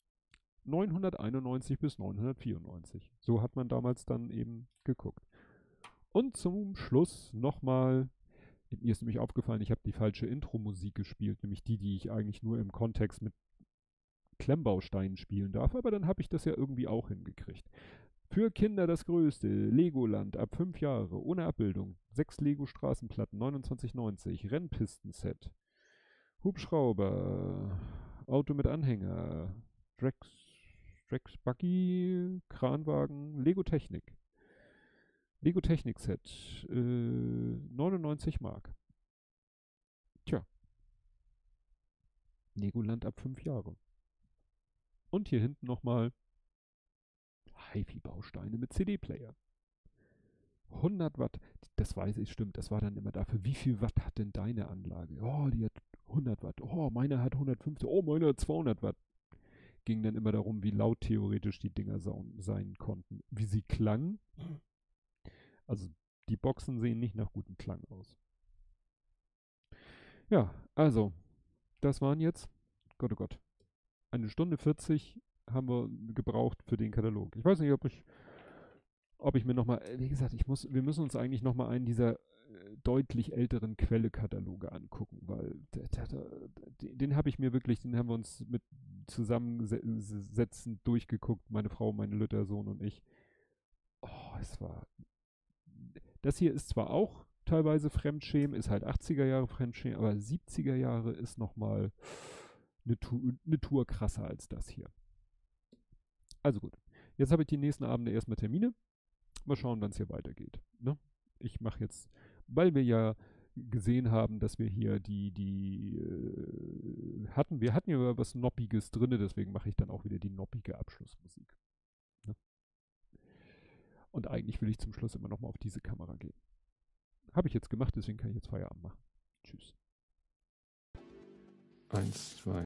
991 bis 994. So hat man damals dann eben geguckt. Und zum Schluss nochmal, mir ist nämlich aufgefallen, ich habe die falsche Intro-Musik gespielt, nämlich die ich eigentlich nur im Kontext mit Klemmbausteinen spielen darf, aber dann habe ich das ja irgendwie auch hingekriegt. Für Kinder das Größte, Legoland ab 5 Jahre, ohne Abbildung, 6 Lego-Straßenplatten, 29,90, Rennpistenset, Hubschrauber, Auto mit Anhänger, Drex Buggy, Kranwagen, Lego Technik Set, 99 Mark. Tja, Legoland ab 5 Jahre. Und hier hinten nochmal HiFi-Bausteine mit CD-Player. 100 Watt, das weiß ich, stimmt, das war dann immer dafür, wie viel Watt hat denn deine Anlage? Oh, die hat 100 Watt, oh, meine hat 150, oh, meine hat 200 Watt. Ging dann immer darum, wie laut theoretisch die Dinger sein konnten. Wie sie klangen, also die Boxen sehen nicht nach gutem Klang aus. Ja, also, das waren jetzt, Gott oh Gott, 1 Stunde 40 haben wir gebraucht für den Katalog. Ich weiß nicht, ob ich mir nochmal, wie gesagt, wir müssen uns eigentlich nochmal einen dieser deutlich älteren Quelle-Kataloge angucken, weil den habe ich mir wirklich, den haben wir uns mit Zusammensetzen durchgeguckt, meine Frau, mein Lüttersohn und ich. Oh, das hier ist zwar auch teilweise Fremdschämen, ist halt 80er Jahre Fremdschämen, aber 70er Jahre ist nochmal eine Tour krasser als das hier. Also gut, jetzt habe ich die nächsten Abende erstmal Termine. Mal schauen, wann es hier weitergeht. Ne? Ich mache jetzt, weil wir ja gesehen haben, dass wir hier wir hatten ja was Noppiges drinne, deswegen mache ich dann auch wieder die noppige Abschlussmusik. Ne? Und eigentlich will ich zum Schluss immer nochmal auf diese Kamera gehen. Habe ich jetzt gemacht, deswegen kann ich jetzt Feierabend machen. Tschüss. 1, 2.